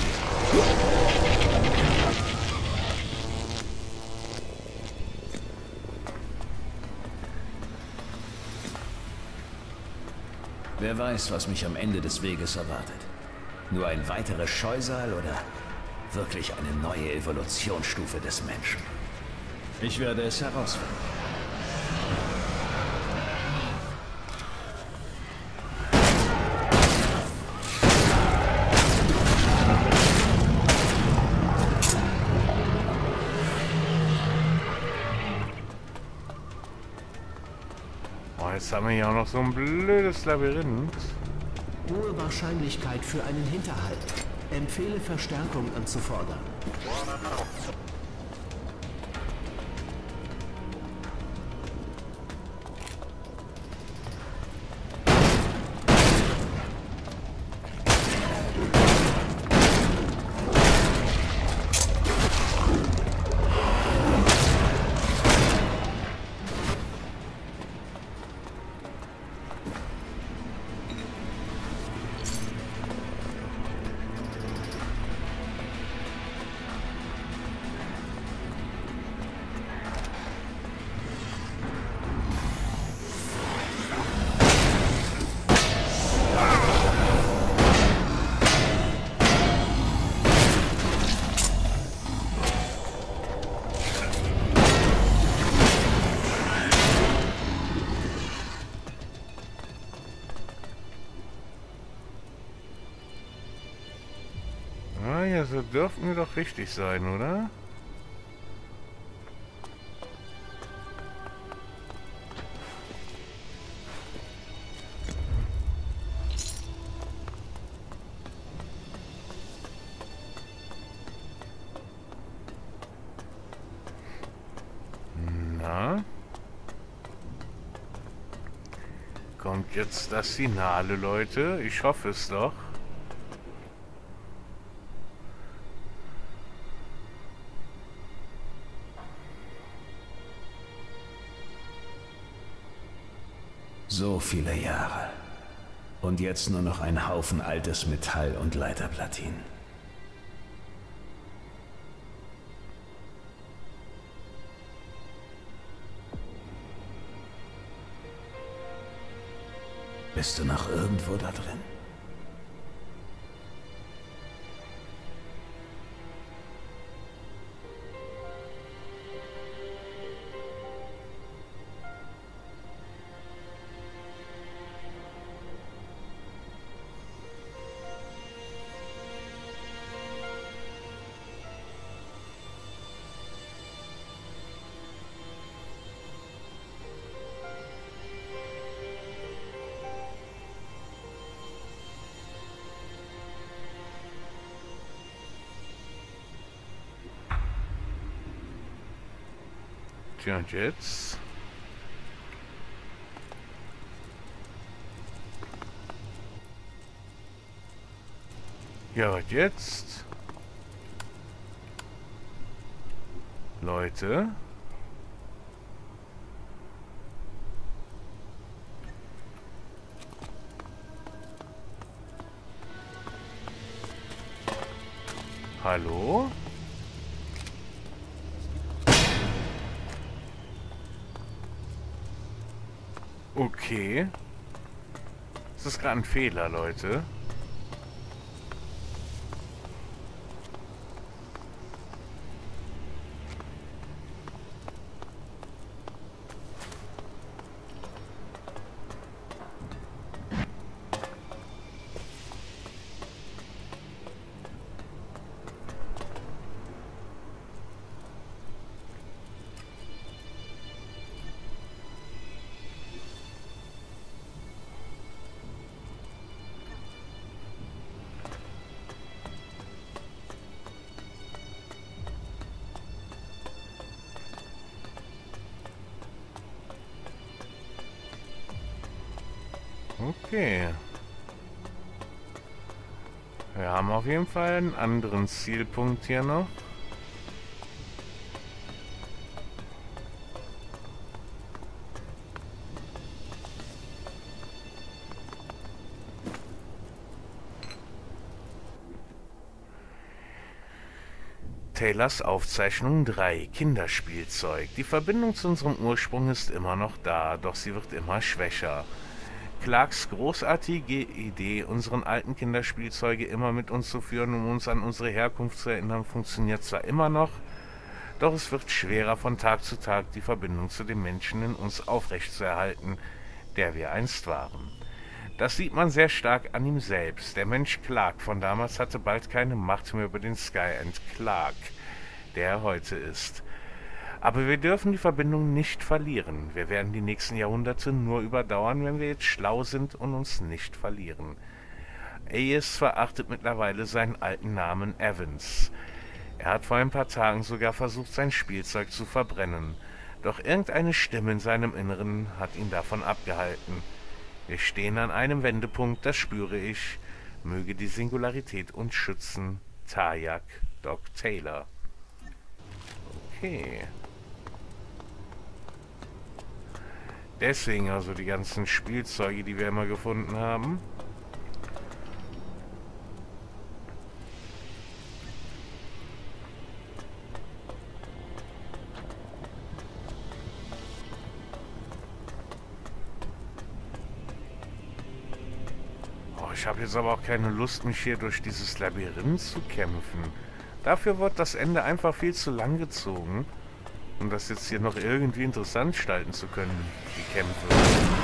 Wer weiß, was mich am Ende des Weges erwartet. Nur ein weiteres Scheusal oder wirklich eine neue Evolutionsstufe des Menschen? Ich werde es herausfinden. jetzt haben wir hier auch noch so ein blödes Labyrinth. Hohe Wahrscheinlichkeit für einen Hinterhalt. Empfehle Verstärkung anzufordern. Ah ja, so dürften wir doch richtig sein, oder? Na? Kommt jetzt das Finale, Leute? Ich hoffe es doch. So viele Jahre. Und jetzt nur noch ein Haufen altes Metall und Leiterplatinen. Bist du noch irgendwo da drin? Tja, und jetzt? Ja, und jetzt? Leute? Hallo? Okay. Das ist gerade ein Fehler, Leute. Okay. Wir haben auf jeden Fall einen anderen Zielpunkt hier noch. Taylors Aufzeichnung drei. Kinderspielzeug. Die Verbindung zu unserem Ursprung ist immer noch da, doch sie wird immer schwächer. Clarks großartige Idee, unseren alten Kinderspielzeuge immer mit uns zu führen, um uns an unsere Herkunft zu erinnern, funktioniert zwar immer noch, doch es wird schwerer von Tag zu Tag, die Verbindung zu dem Menschen in uns aufrechtzuerhalten, der wir einst waren. Das sieht man sehr stark an ihm selbst. Der Mensch Clark von damals hatte bald keine Macht mehr über den Skyend Clark, der er heute ist. Aber wir dürfen die Verbindung nicht verlieren. Wir werden die nächsten Jahrhunderte nur überdauern, wenn wir jetzt schlau sind und uns nicht verlieren. Ace verachtet mittlerweile seinen alten Namen Evans. Er hat vor ein paar Tagen sogar versucht, sein Spielzeug zu verbrennen. Doch irgendeine Stimme in seinem Inneren hat ihn davon abgehalten. Wir stehen an einem Wendepunkt, das spüre ich. Möge die Singularität uns schützen. Tajak, Doc Taylor. Okay. Deswegen also die ganzen Spielzeuge, die wir immer gefunden haben. Ich habe jetzt aber auch keine Lust, mich hier durch dieses Labyrinth zu kämpfen. Dafür wird das Ende einfach viel zu lang gezogen, um das jetzt hier noch irgendwie interessant gestalten zu können, die Kämpfe.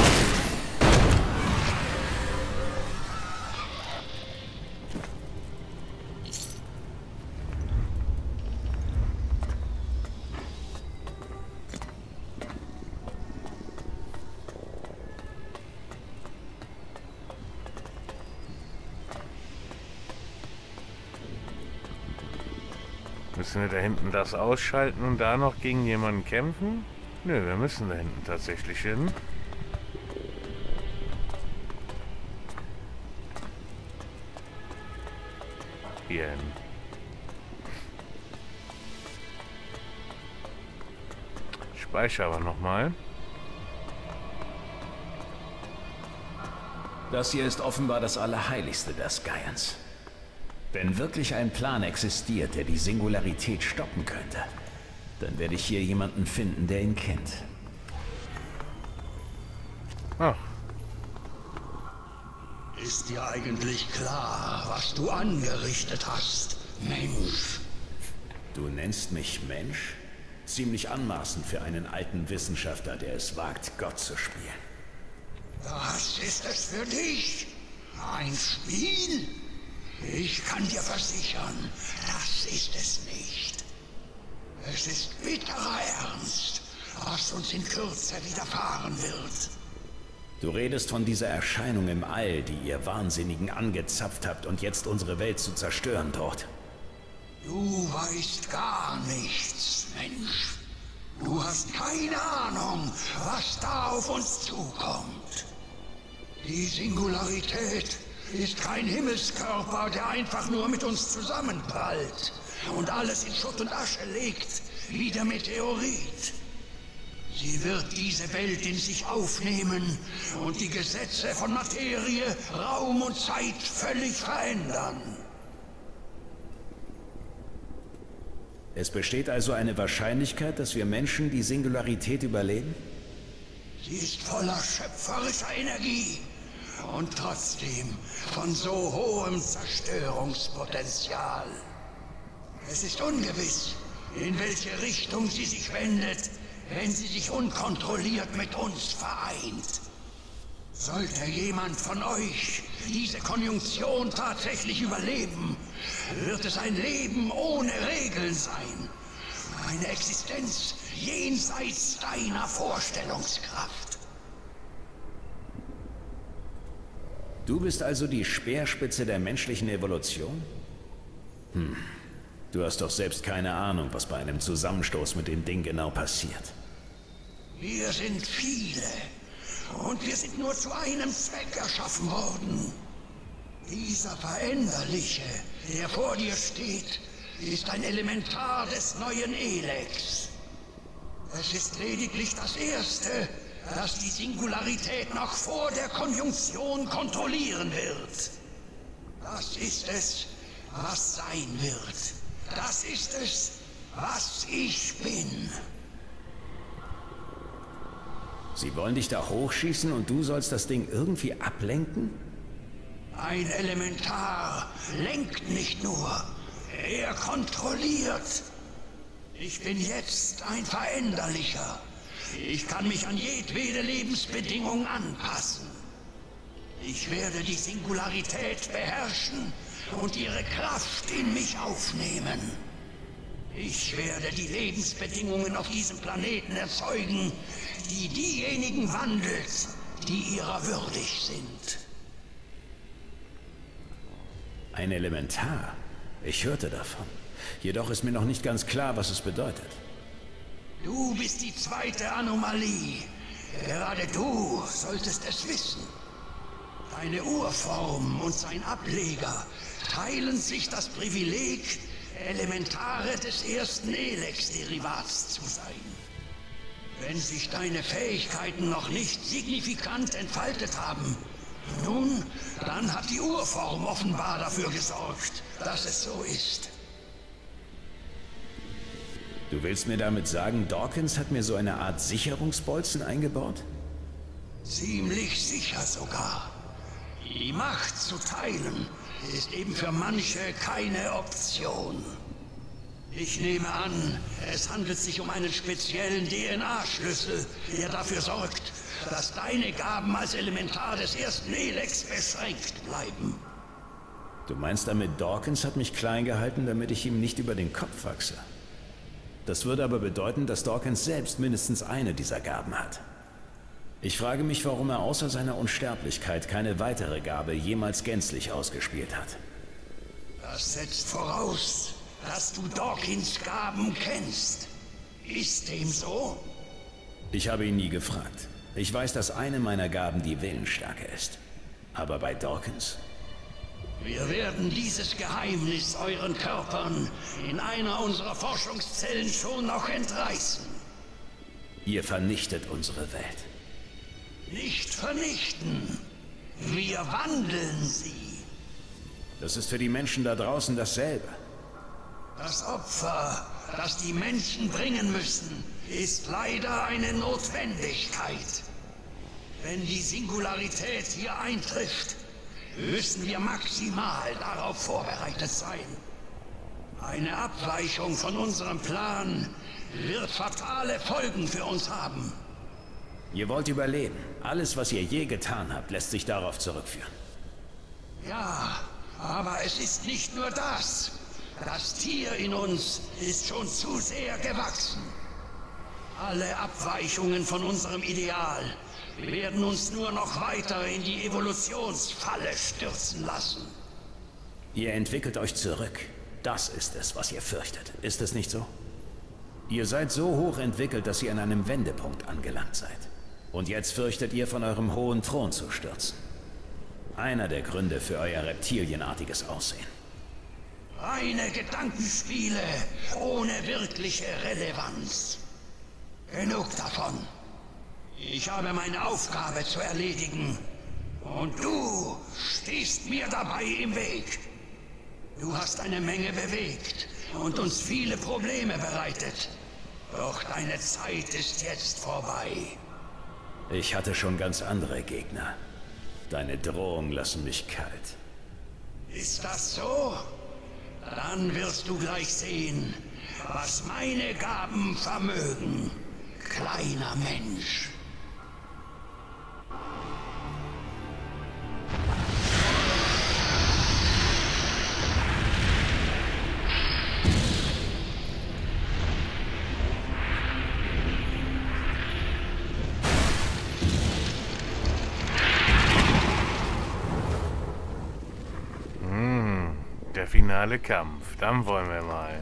Müssen wir da hinten das ausschalten und da noch gegen jemanden kämpfen? Nö, wir müssen da hinten tatsächlich hin. Hier hin. Ich speichere aber nochmal. Das hier ist offenbar das Allerheiligste der Skyans. Wenn wirklich ein Plan existiert, der die Singularität stoppen könnte, dann werde ich hier jemanden finden, der ihn kennt. Ach. Ist dir eigentlich klar, was du angerichtet hast, Mensch? Du nennst mich Mensch? Ziemlich anmaßend für einen alten Wissenschaftler, der es wagt, Gott zu spielen. Was ist es für dich? Ein Spiel? Ich kann dir versichern, das ist es nicht. Es ist bitterer Ernst, was uns in Kürze widerfahren wird. Du redest von dieser Erscheinung im All, die ihr Wahnsinnigen angezapft habt und jetzt unsere Welt zu zerstören droht. Du weißt gar nichts, Mensch. Du hast keine Ahnung, was da auf uns zukommt. Die Singularität ist kein Himmelskörper, der einfach nur mit uns zusammenprallt und alles in Schutt und Asche legt, wie der Meteorit. Sie wird diese Welt in sich aufnehmen und die Gesetze von Materie, Raum und Zeit völlig verändern. Es besteht also eine Wahrscheinlichkeit, dass wir Menschen die Singularität überleben? Sie ist voller schöpferischer Energie. Und trotzdem von so hohem Zerstörungspotenzial. Es ist ungewiss, in welche Richtung sie sich wendet, wenn sie sich unkontrolliert mit uns vereint. Sollte jemand von euch diese Konjunktion tatsächlich überleben, wird es ein Leben ohne Regeln sein. Eine Existenz jenseits deiner Vorstellungskraft. Du bist also die Speerspitze der menschlichen Evolution? Hm. Du hast doch selbst keine Ahnung, was bei einem Zusammenstoß mit dem Ding genau passiert. Wir sind viele. Und wir sind nur zu einem Zweck erschaffen worden. Dieser Veränderliche, der vor dir steht, ist ein Elementar des neuen Elex. Es ist lediglich das Erste, das die Singularität noch vor der Konjunktion kontrollieren wird. Das ist es, was sein wird. Das ist es, was ich bin. Sie wollen dich da hochschießen und du sollst das Ding irgendwie ablenken? Ein Elementar lenkt nicht nur, er kontrolliert. Ich bin jetzt ein Veränderlicher. Ich kann mich an jedwede Lebensbedingung anpassen. Ich werde die Singularität beherrschen und ihre Kraft in mich aufnehmen. Ich werde die Lebensbedingungen auf diesem Planeten erzeugen, die diejenigen wandelt, die ihrer würdig sind. Ein Elementar? Ich hörte davon. Jedoch ist mir noch nicht ganz klar, was es bedeutet. Du bist die zweite Anomalie. Gerade du solltest es wissen. Deine Urform und sein Ableger teilen sich das Privileg, Elementare des ersten Elex-Derivats zu sein. Wenn sich deine Fähigkeiten noch nicht signifikant entfaltet haben, nun, dann hat die Urform offenbar dafür gesorgt, dass es so ist. Du willst mir damit sagen, Dawkins hat mir so eine Art Sicherungsbolzen eingebaut? Ziemlich sicher sogar. Die Macht zu teilen ist eben für manche keine Option. Ich nehme an, es handelt sich um einen speziellen D N A-Schlüssel, der dafür sorgt, dass deine Gaben als Elementar des ersten Elex beschränkt bleiben. Du meinst damit, Dawkins hat mich klein gehalten, damit ich ihm nicht über den Kopf wachse? Das würde aber bedeuten, dass Dawkins selbst mindestens eine dieser Gaben hat. Ich frage mich, warum er außer seiner Unsterblichkeit keine weitere Gabe jemals gänzlich ausgespielt hat. Das setzt voraus, dass du Dawkins Gaben kennst. Ist dem so? Ich habe ihn nie gefragt. Ich weiß, dass eine meiner Gaben die Willensstärke ist. Aber bei Dawkins? Wir werden dieses Geheimnis euren Körpern in einer unserer Forschungszellen schon noch entreißen. Ihr vernichtet unsere Welt. Nicht vernichten. Wir wandeln sie. Das ist für die Menschen da draußen dasselbe. Das Opfer, das die Menschen bringen müssen, ist leider eine Notwendigkeit. Wenn die Singularität hier eintrifft, müssen wir maximal darauf vorbereitet sein. Eine Abweichung von unserem Plan wird fatale Folgen für uns haben. Ihr wollt überleben. Alles, was ihr je getan habt, lässt sich darauf zurückführen. Ja, aber es ist nicht nur das. Das Tier in uns ist schon zu sehr gewachsen. Alle Abweichungen von unserem Ideal werden uns nur noch weiter in die Evolutionsfalle stürzen lassen. Ihr entwickelt euch zurück. Das ist es, was ihr fürchtet. Ist es nicht so? Ihr seid so hoch entwickelt, dass ihr an einem Wendepunkt angelangt seid. Und jetzt fürchtet ihr, von eurem hohen Thron zu stürzen. Einer der Gründe für euer reptilienartiges Aussehen. Reine Gedankenspiele ohne wirkliche Relevanz. Genug davon. Ich habe meine Aufgabe zu erledigen. Und du stehst mir dabei im Weg. Du hast eine Menge bewegt und uns viele Probleme bereitet. Doch deine Zeit ist jetzt vorbei. Ich hatte schon ganz andere Gegner. Deine Drohungen lassen mich kalt. Ist das so? Dann wirst du gleich sehen, was meine Gaben vermögen, kleiner Mensch. Der finale Kampf, dann wollen wir mal.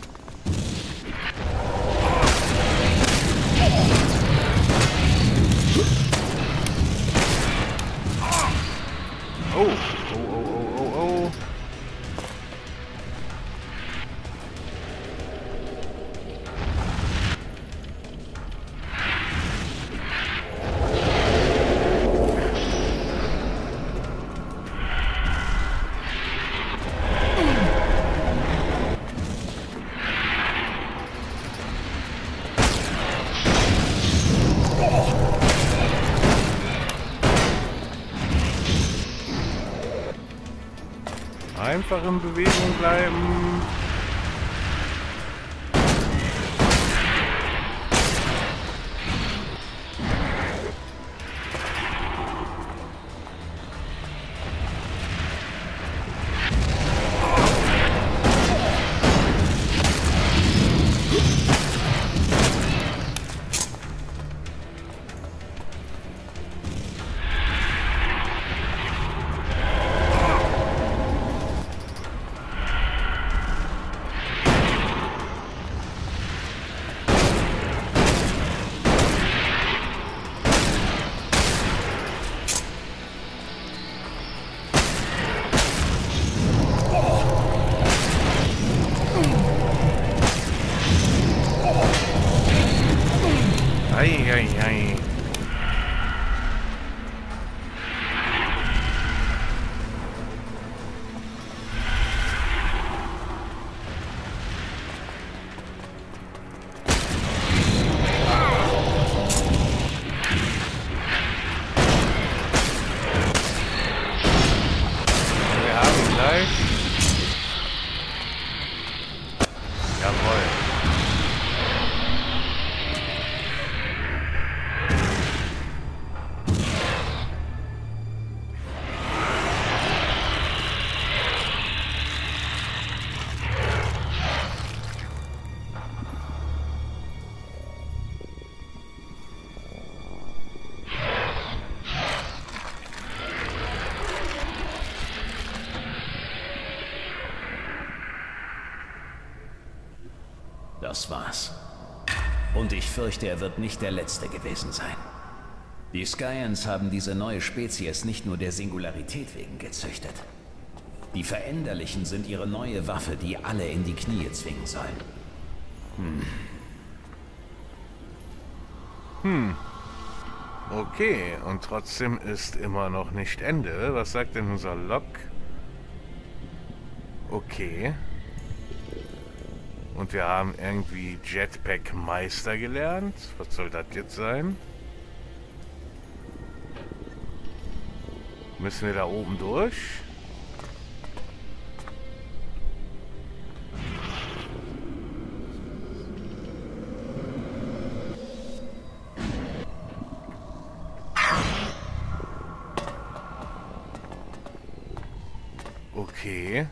Oh, oh, oh, oh, oh, oh. Einfach in Bewegung bleiben. Ei. Das war's. Und ich fürchte, er wird nicht der Letzte gewesen sein. Die Skyans haben diese neue Spezies nicht nur der Singularität wegen gezüchtet. Die Veränderlichen sind ihre neue Waffe, die alle in die Knie zwingen sollen. Hm. Hm. Okay, und trotzdem ist immer noch nicht Ende. Was sagt denn unser Log? Okay. Und wir haben irgendwie Jetpack-Meister gelernt. Was soll das jetzt sein? Müssen wir da oben durch? Okay.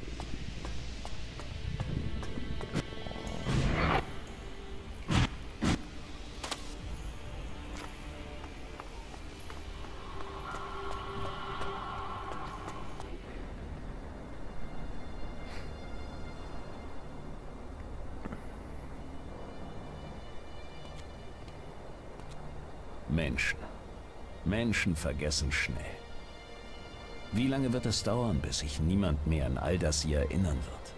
Menschen. Menschen vergessen schnell. Wie lange wird es dauern, bis sich niemand mehr an all das hier erinnern wird?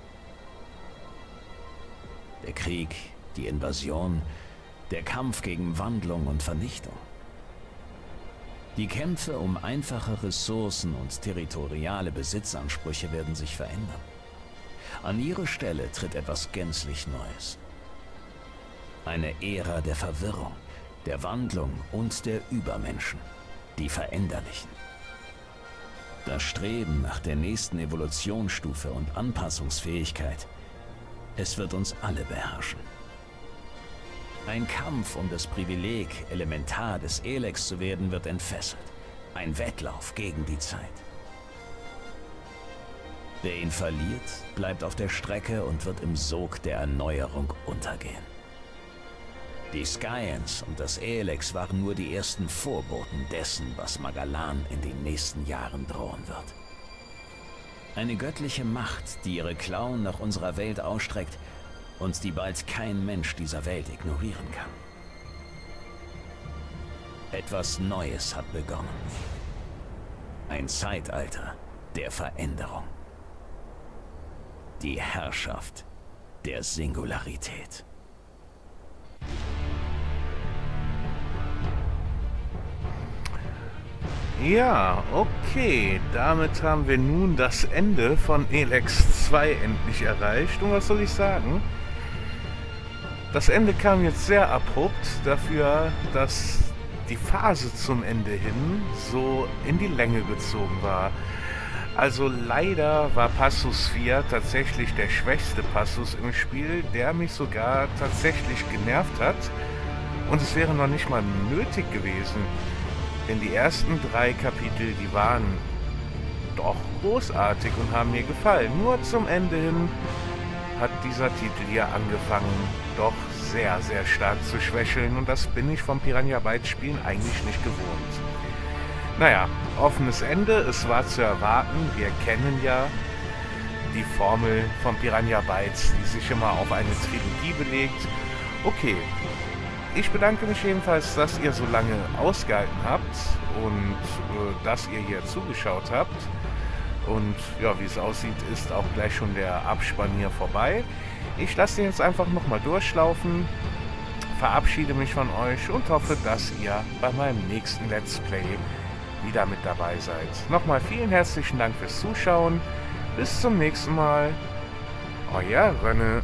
Der Krieg, die Invasion, der Kampf gegen Wandlung und Vernichtung. Die Kämpfe um einfache Ressourcen und territoriale Besitzansprüche werden sich verändern. An ihre Stelle tritt etwas gänzlich Neues. Eine Ära der Verwirrung, der Wandlung und der Übermenschen, die Veränderlichen. Das Streben nach der nächsten Evolutionsstufe und Anpassungsfähigkeit, es wird uns alle beherrschen. Ein Kampf um das Privileg, Elementar des Elex zu werden, wird entfesselt. Ein Wettlauf gegen die Zeit. Wer ihn verliert, bleibt auf der Strecke und wird im Sog der Erneuerung untergehen. Die Skyans und das Elex waren nur die ersten Vorboten dessen, was Magalan in den nächsten Jahren drohen wird. Eine göttliche Macht, die ihre Klauen nach unserer Welt ausstreckt und die bald kein Mensch dieser Welt ignorieren kann. Etwas Neues hat begonnen. Ein Zeitalter der Veränderung. Die Herrschaft der Singularität. Ja, okay. Damit haben wir nun das Ende von Elex zwei endlich erreicht. Und was soll ich sagen? Das Ende kam jetzt sehr abrupt dafür, dass die Phase zum Ende hin so in die Länge gezogen war. Also leider war Passus vier tatsächlich der schwächste Passus im Spiel, der mich sogar tatsächlich genervt hat. Und es wäre noch nicht mal nötig gewesen. Denn die ersten drei Kapitel, die waren doch großartig und haben mir gefallen. Nur zum Ende hin hat dieser Titel hier angefangen, doch sehr, sehr stark zu schwächeln. Und das bin ich vom Piranha Bytes Spielen eigentlich nicht gewohnt. Naja, offenes Ende, es war zu erwarten. Wir kennen ja die Formel von Piranha Bytes, die sich immer auf eine Trilogie belegt. Okay. Ich bedanke mich jedenfalls, dass ihr so lange ausgehalten habt und äh, dass ihr hier zugeschaut habt. Und ja, wie es aussieht, ist auch gleich schon der Abspann hier vorbei. Ich lasse den jetzt einfach nochmal durchlaufen. verabschiede mich von euch und hoffe, dass ihr bei meinem nächsten Let's Play wieder mit dabei seid. Nochmal vielen herzlichen Dank fürs Zuschauen. Bis zum nächsten Mal. Euer Rönne.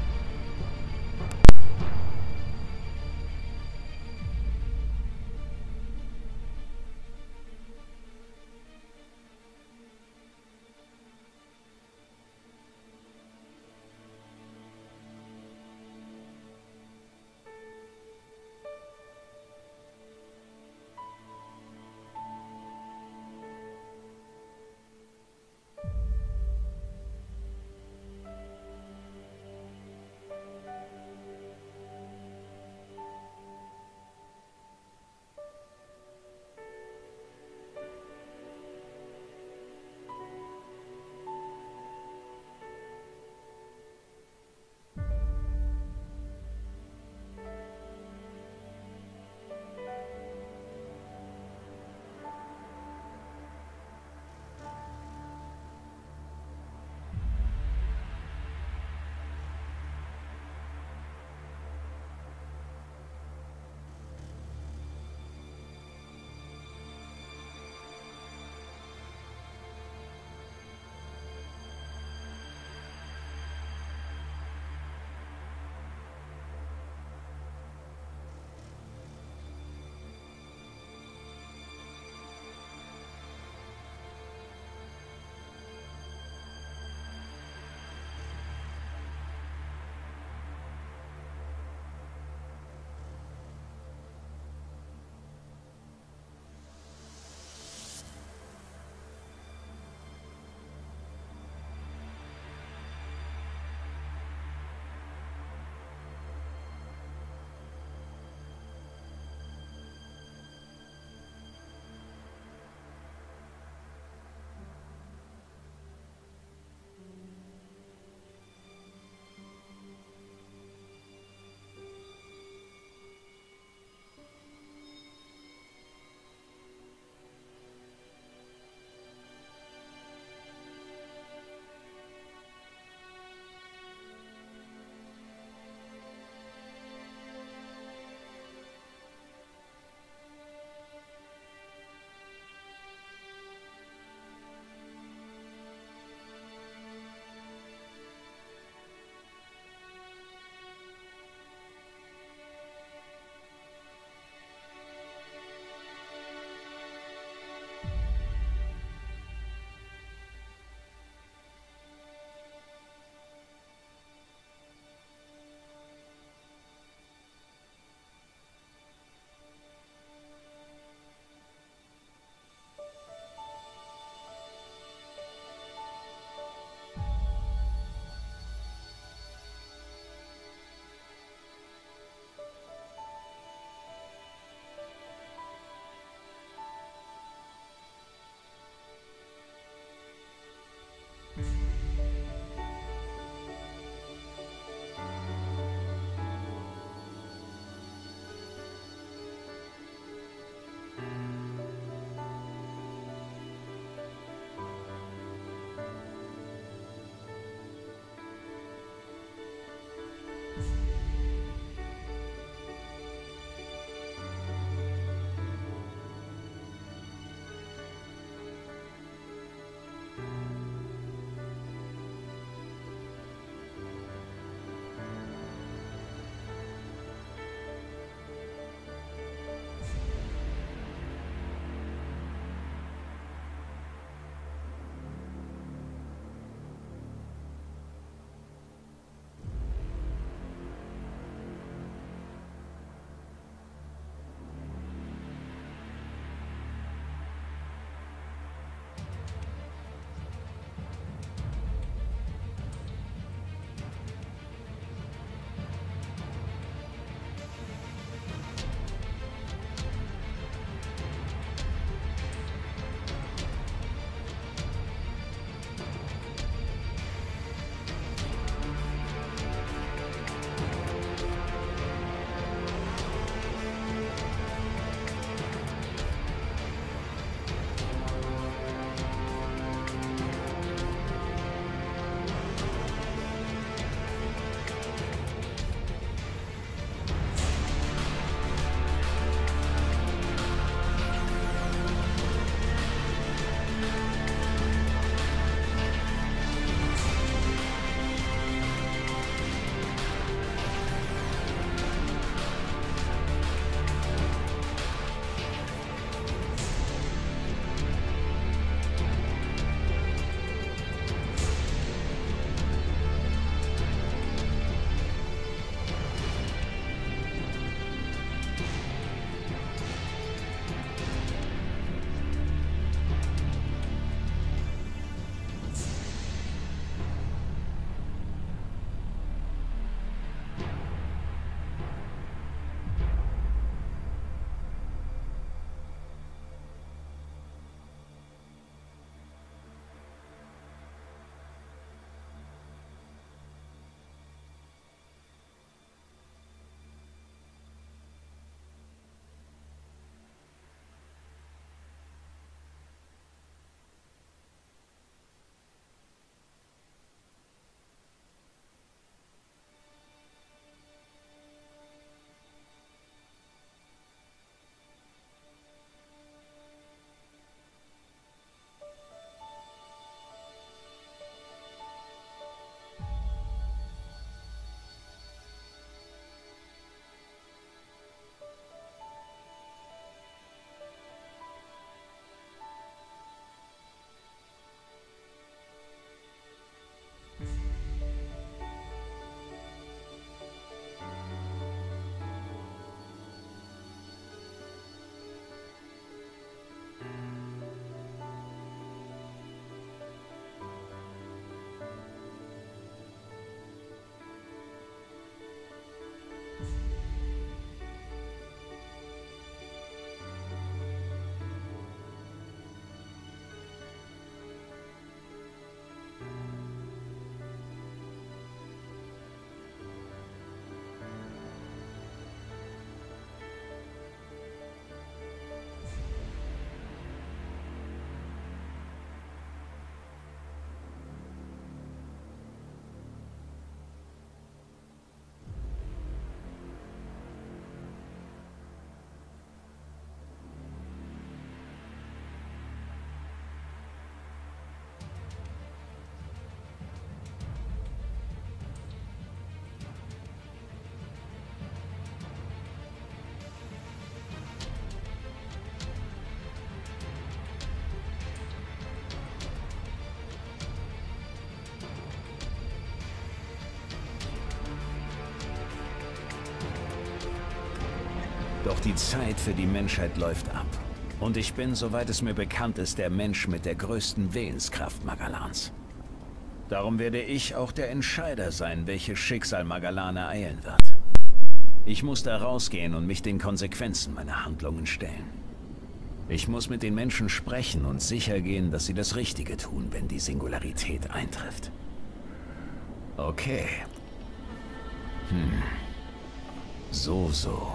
Doch die Zeit für die Menschheit läuft ab. Und ich bin, soweit es mir bekannt ist, der Mensch mit der größten Willenskraft Magalans. Darum werde ich auch der Entscheider sein, welches Schicksal Magalan ereilen wird. Ich muss da rausgehen und mich den Konsequenzen meiner Handlungen stellen. Ich muss mit den Menschen sprechen und sicher gehen, dass sie das Richtige tun, wenn die Singularität eintrifft. Okay. Hm. So, so.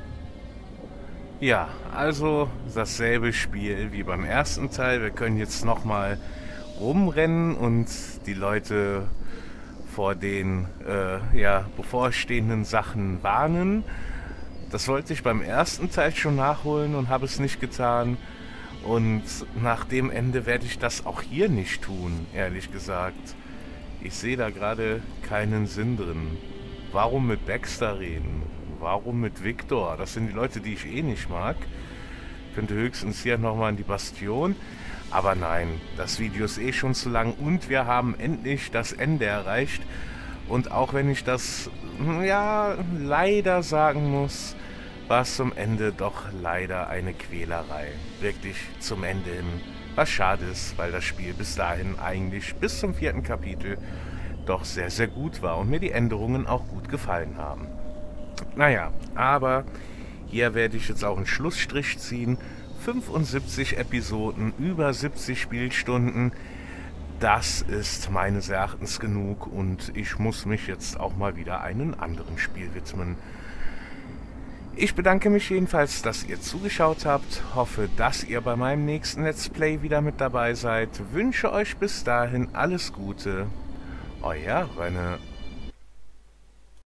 Ja, also dasselbe Spiel wie beim ersten Teil. Wir können jetzt nochmal rumrennen und die Leute vor den äh, ja, bevorstehenden Sachen warnen. Das wollte ich beim ersten Teil schon nachholen und habe es nicht getan. Und nach dem Ende werde ich das auch hier nicht tun, ehrlich gesagt. Ich sehe da gerade keinen Sinn drin. Warum mit Baxter reden? Warum mit Victor? Das sind die Leute, die ich eh nicht mag. Ich könnte höchstens hier nochmal in die Bastion. Aber nein, das Video ist eh schon zu lang und wir haben endlich das Ende erreicht. Und auch wenn ich das, ja, leider sagen muss, war es zum Ende doch leider eine Quälerei. Wirklich zum Ende hin. Was schade ist, weil das Spiel bis dahin eigentlich bis zum vierten Kapitel doch sehr, sehr gut war und mir die Änderungen auch gut gefallen haben. Naja, aber hier werde ich jetzt auch einen Schlussstrich ziehen. fünfundsiebzig Episoden, über siebzig Spielstunden. Das ist meines Erachtens genug und ich muss mich jetzt auch mal wieder einem anderen Spiel widmen. Ich bedanke mich jedenfalls, dass ihr zugeschaut habt, hoffe, dass ihr bei meinem nächsten Let's Play wieder mit dabei seid, wünsche euch bis dahin alles Gute, euer Rönne.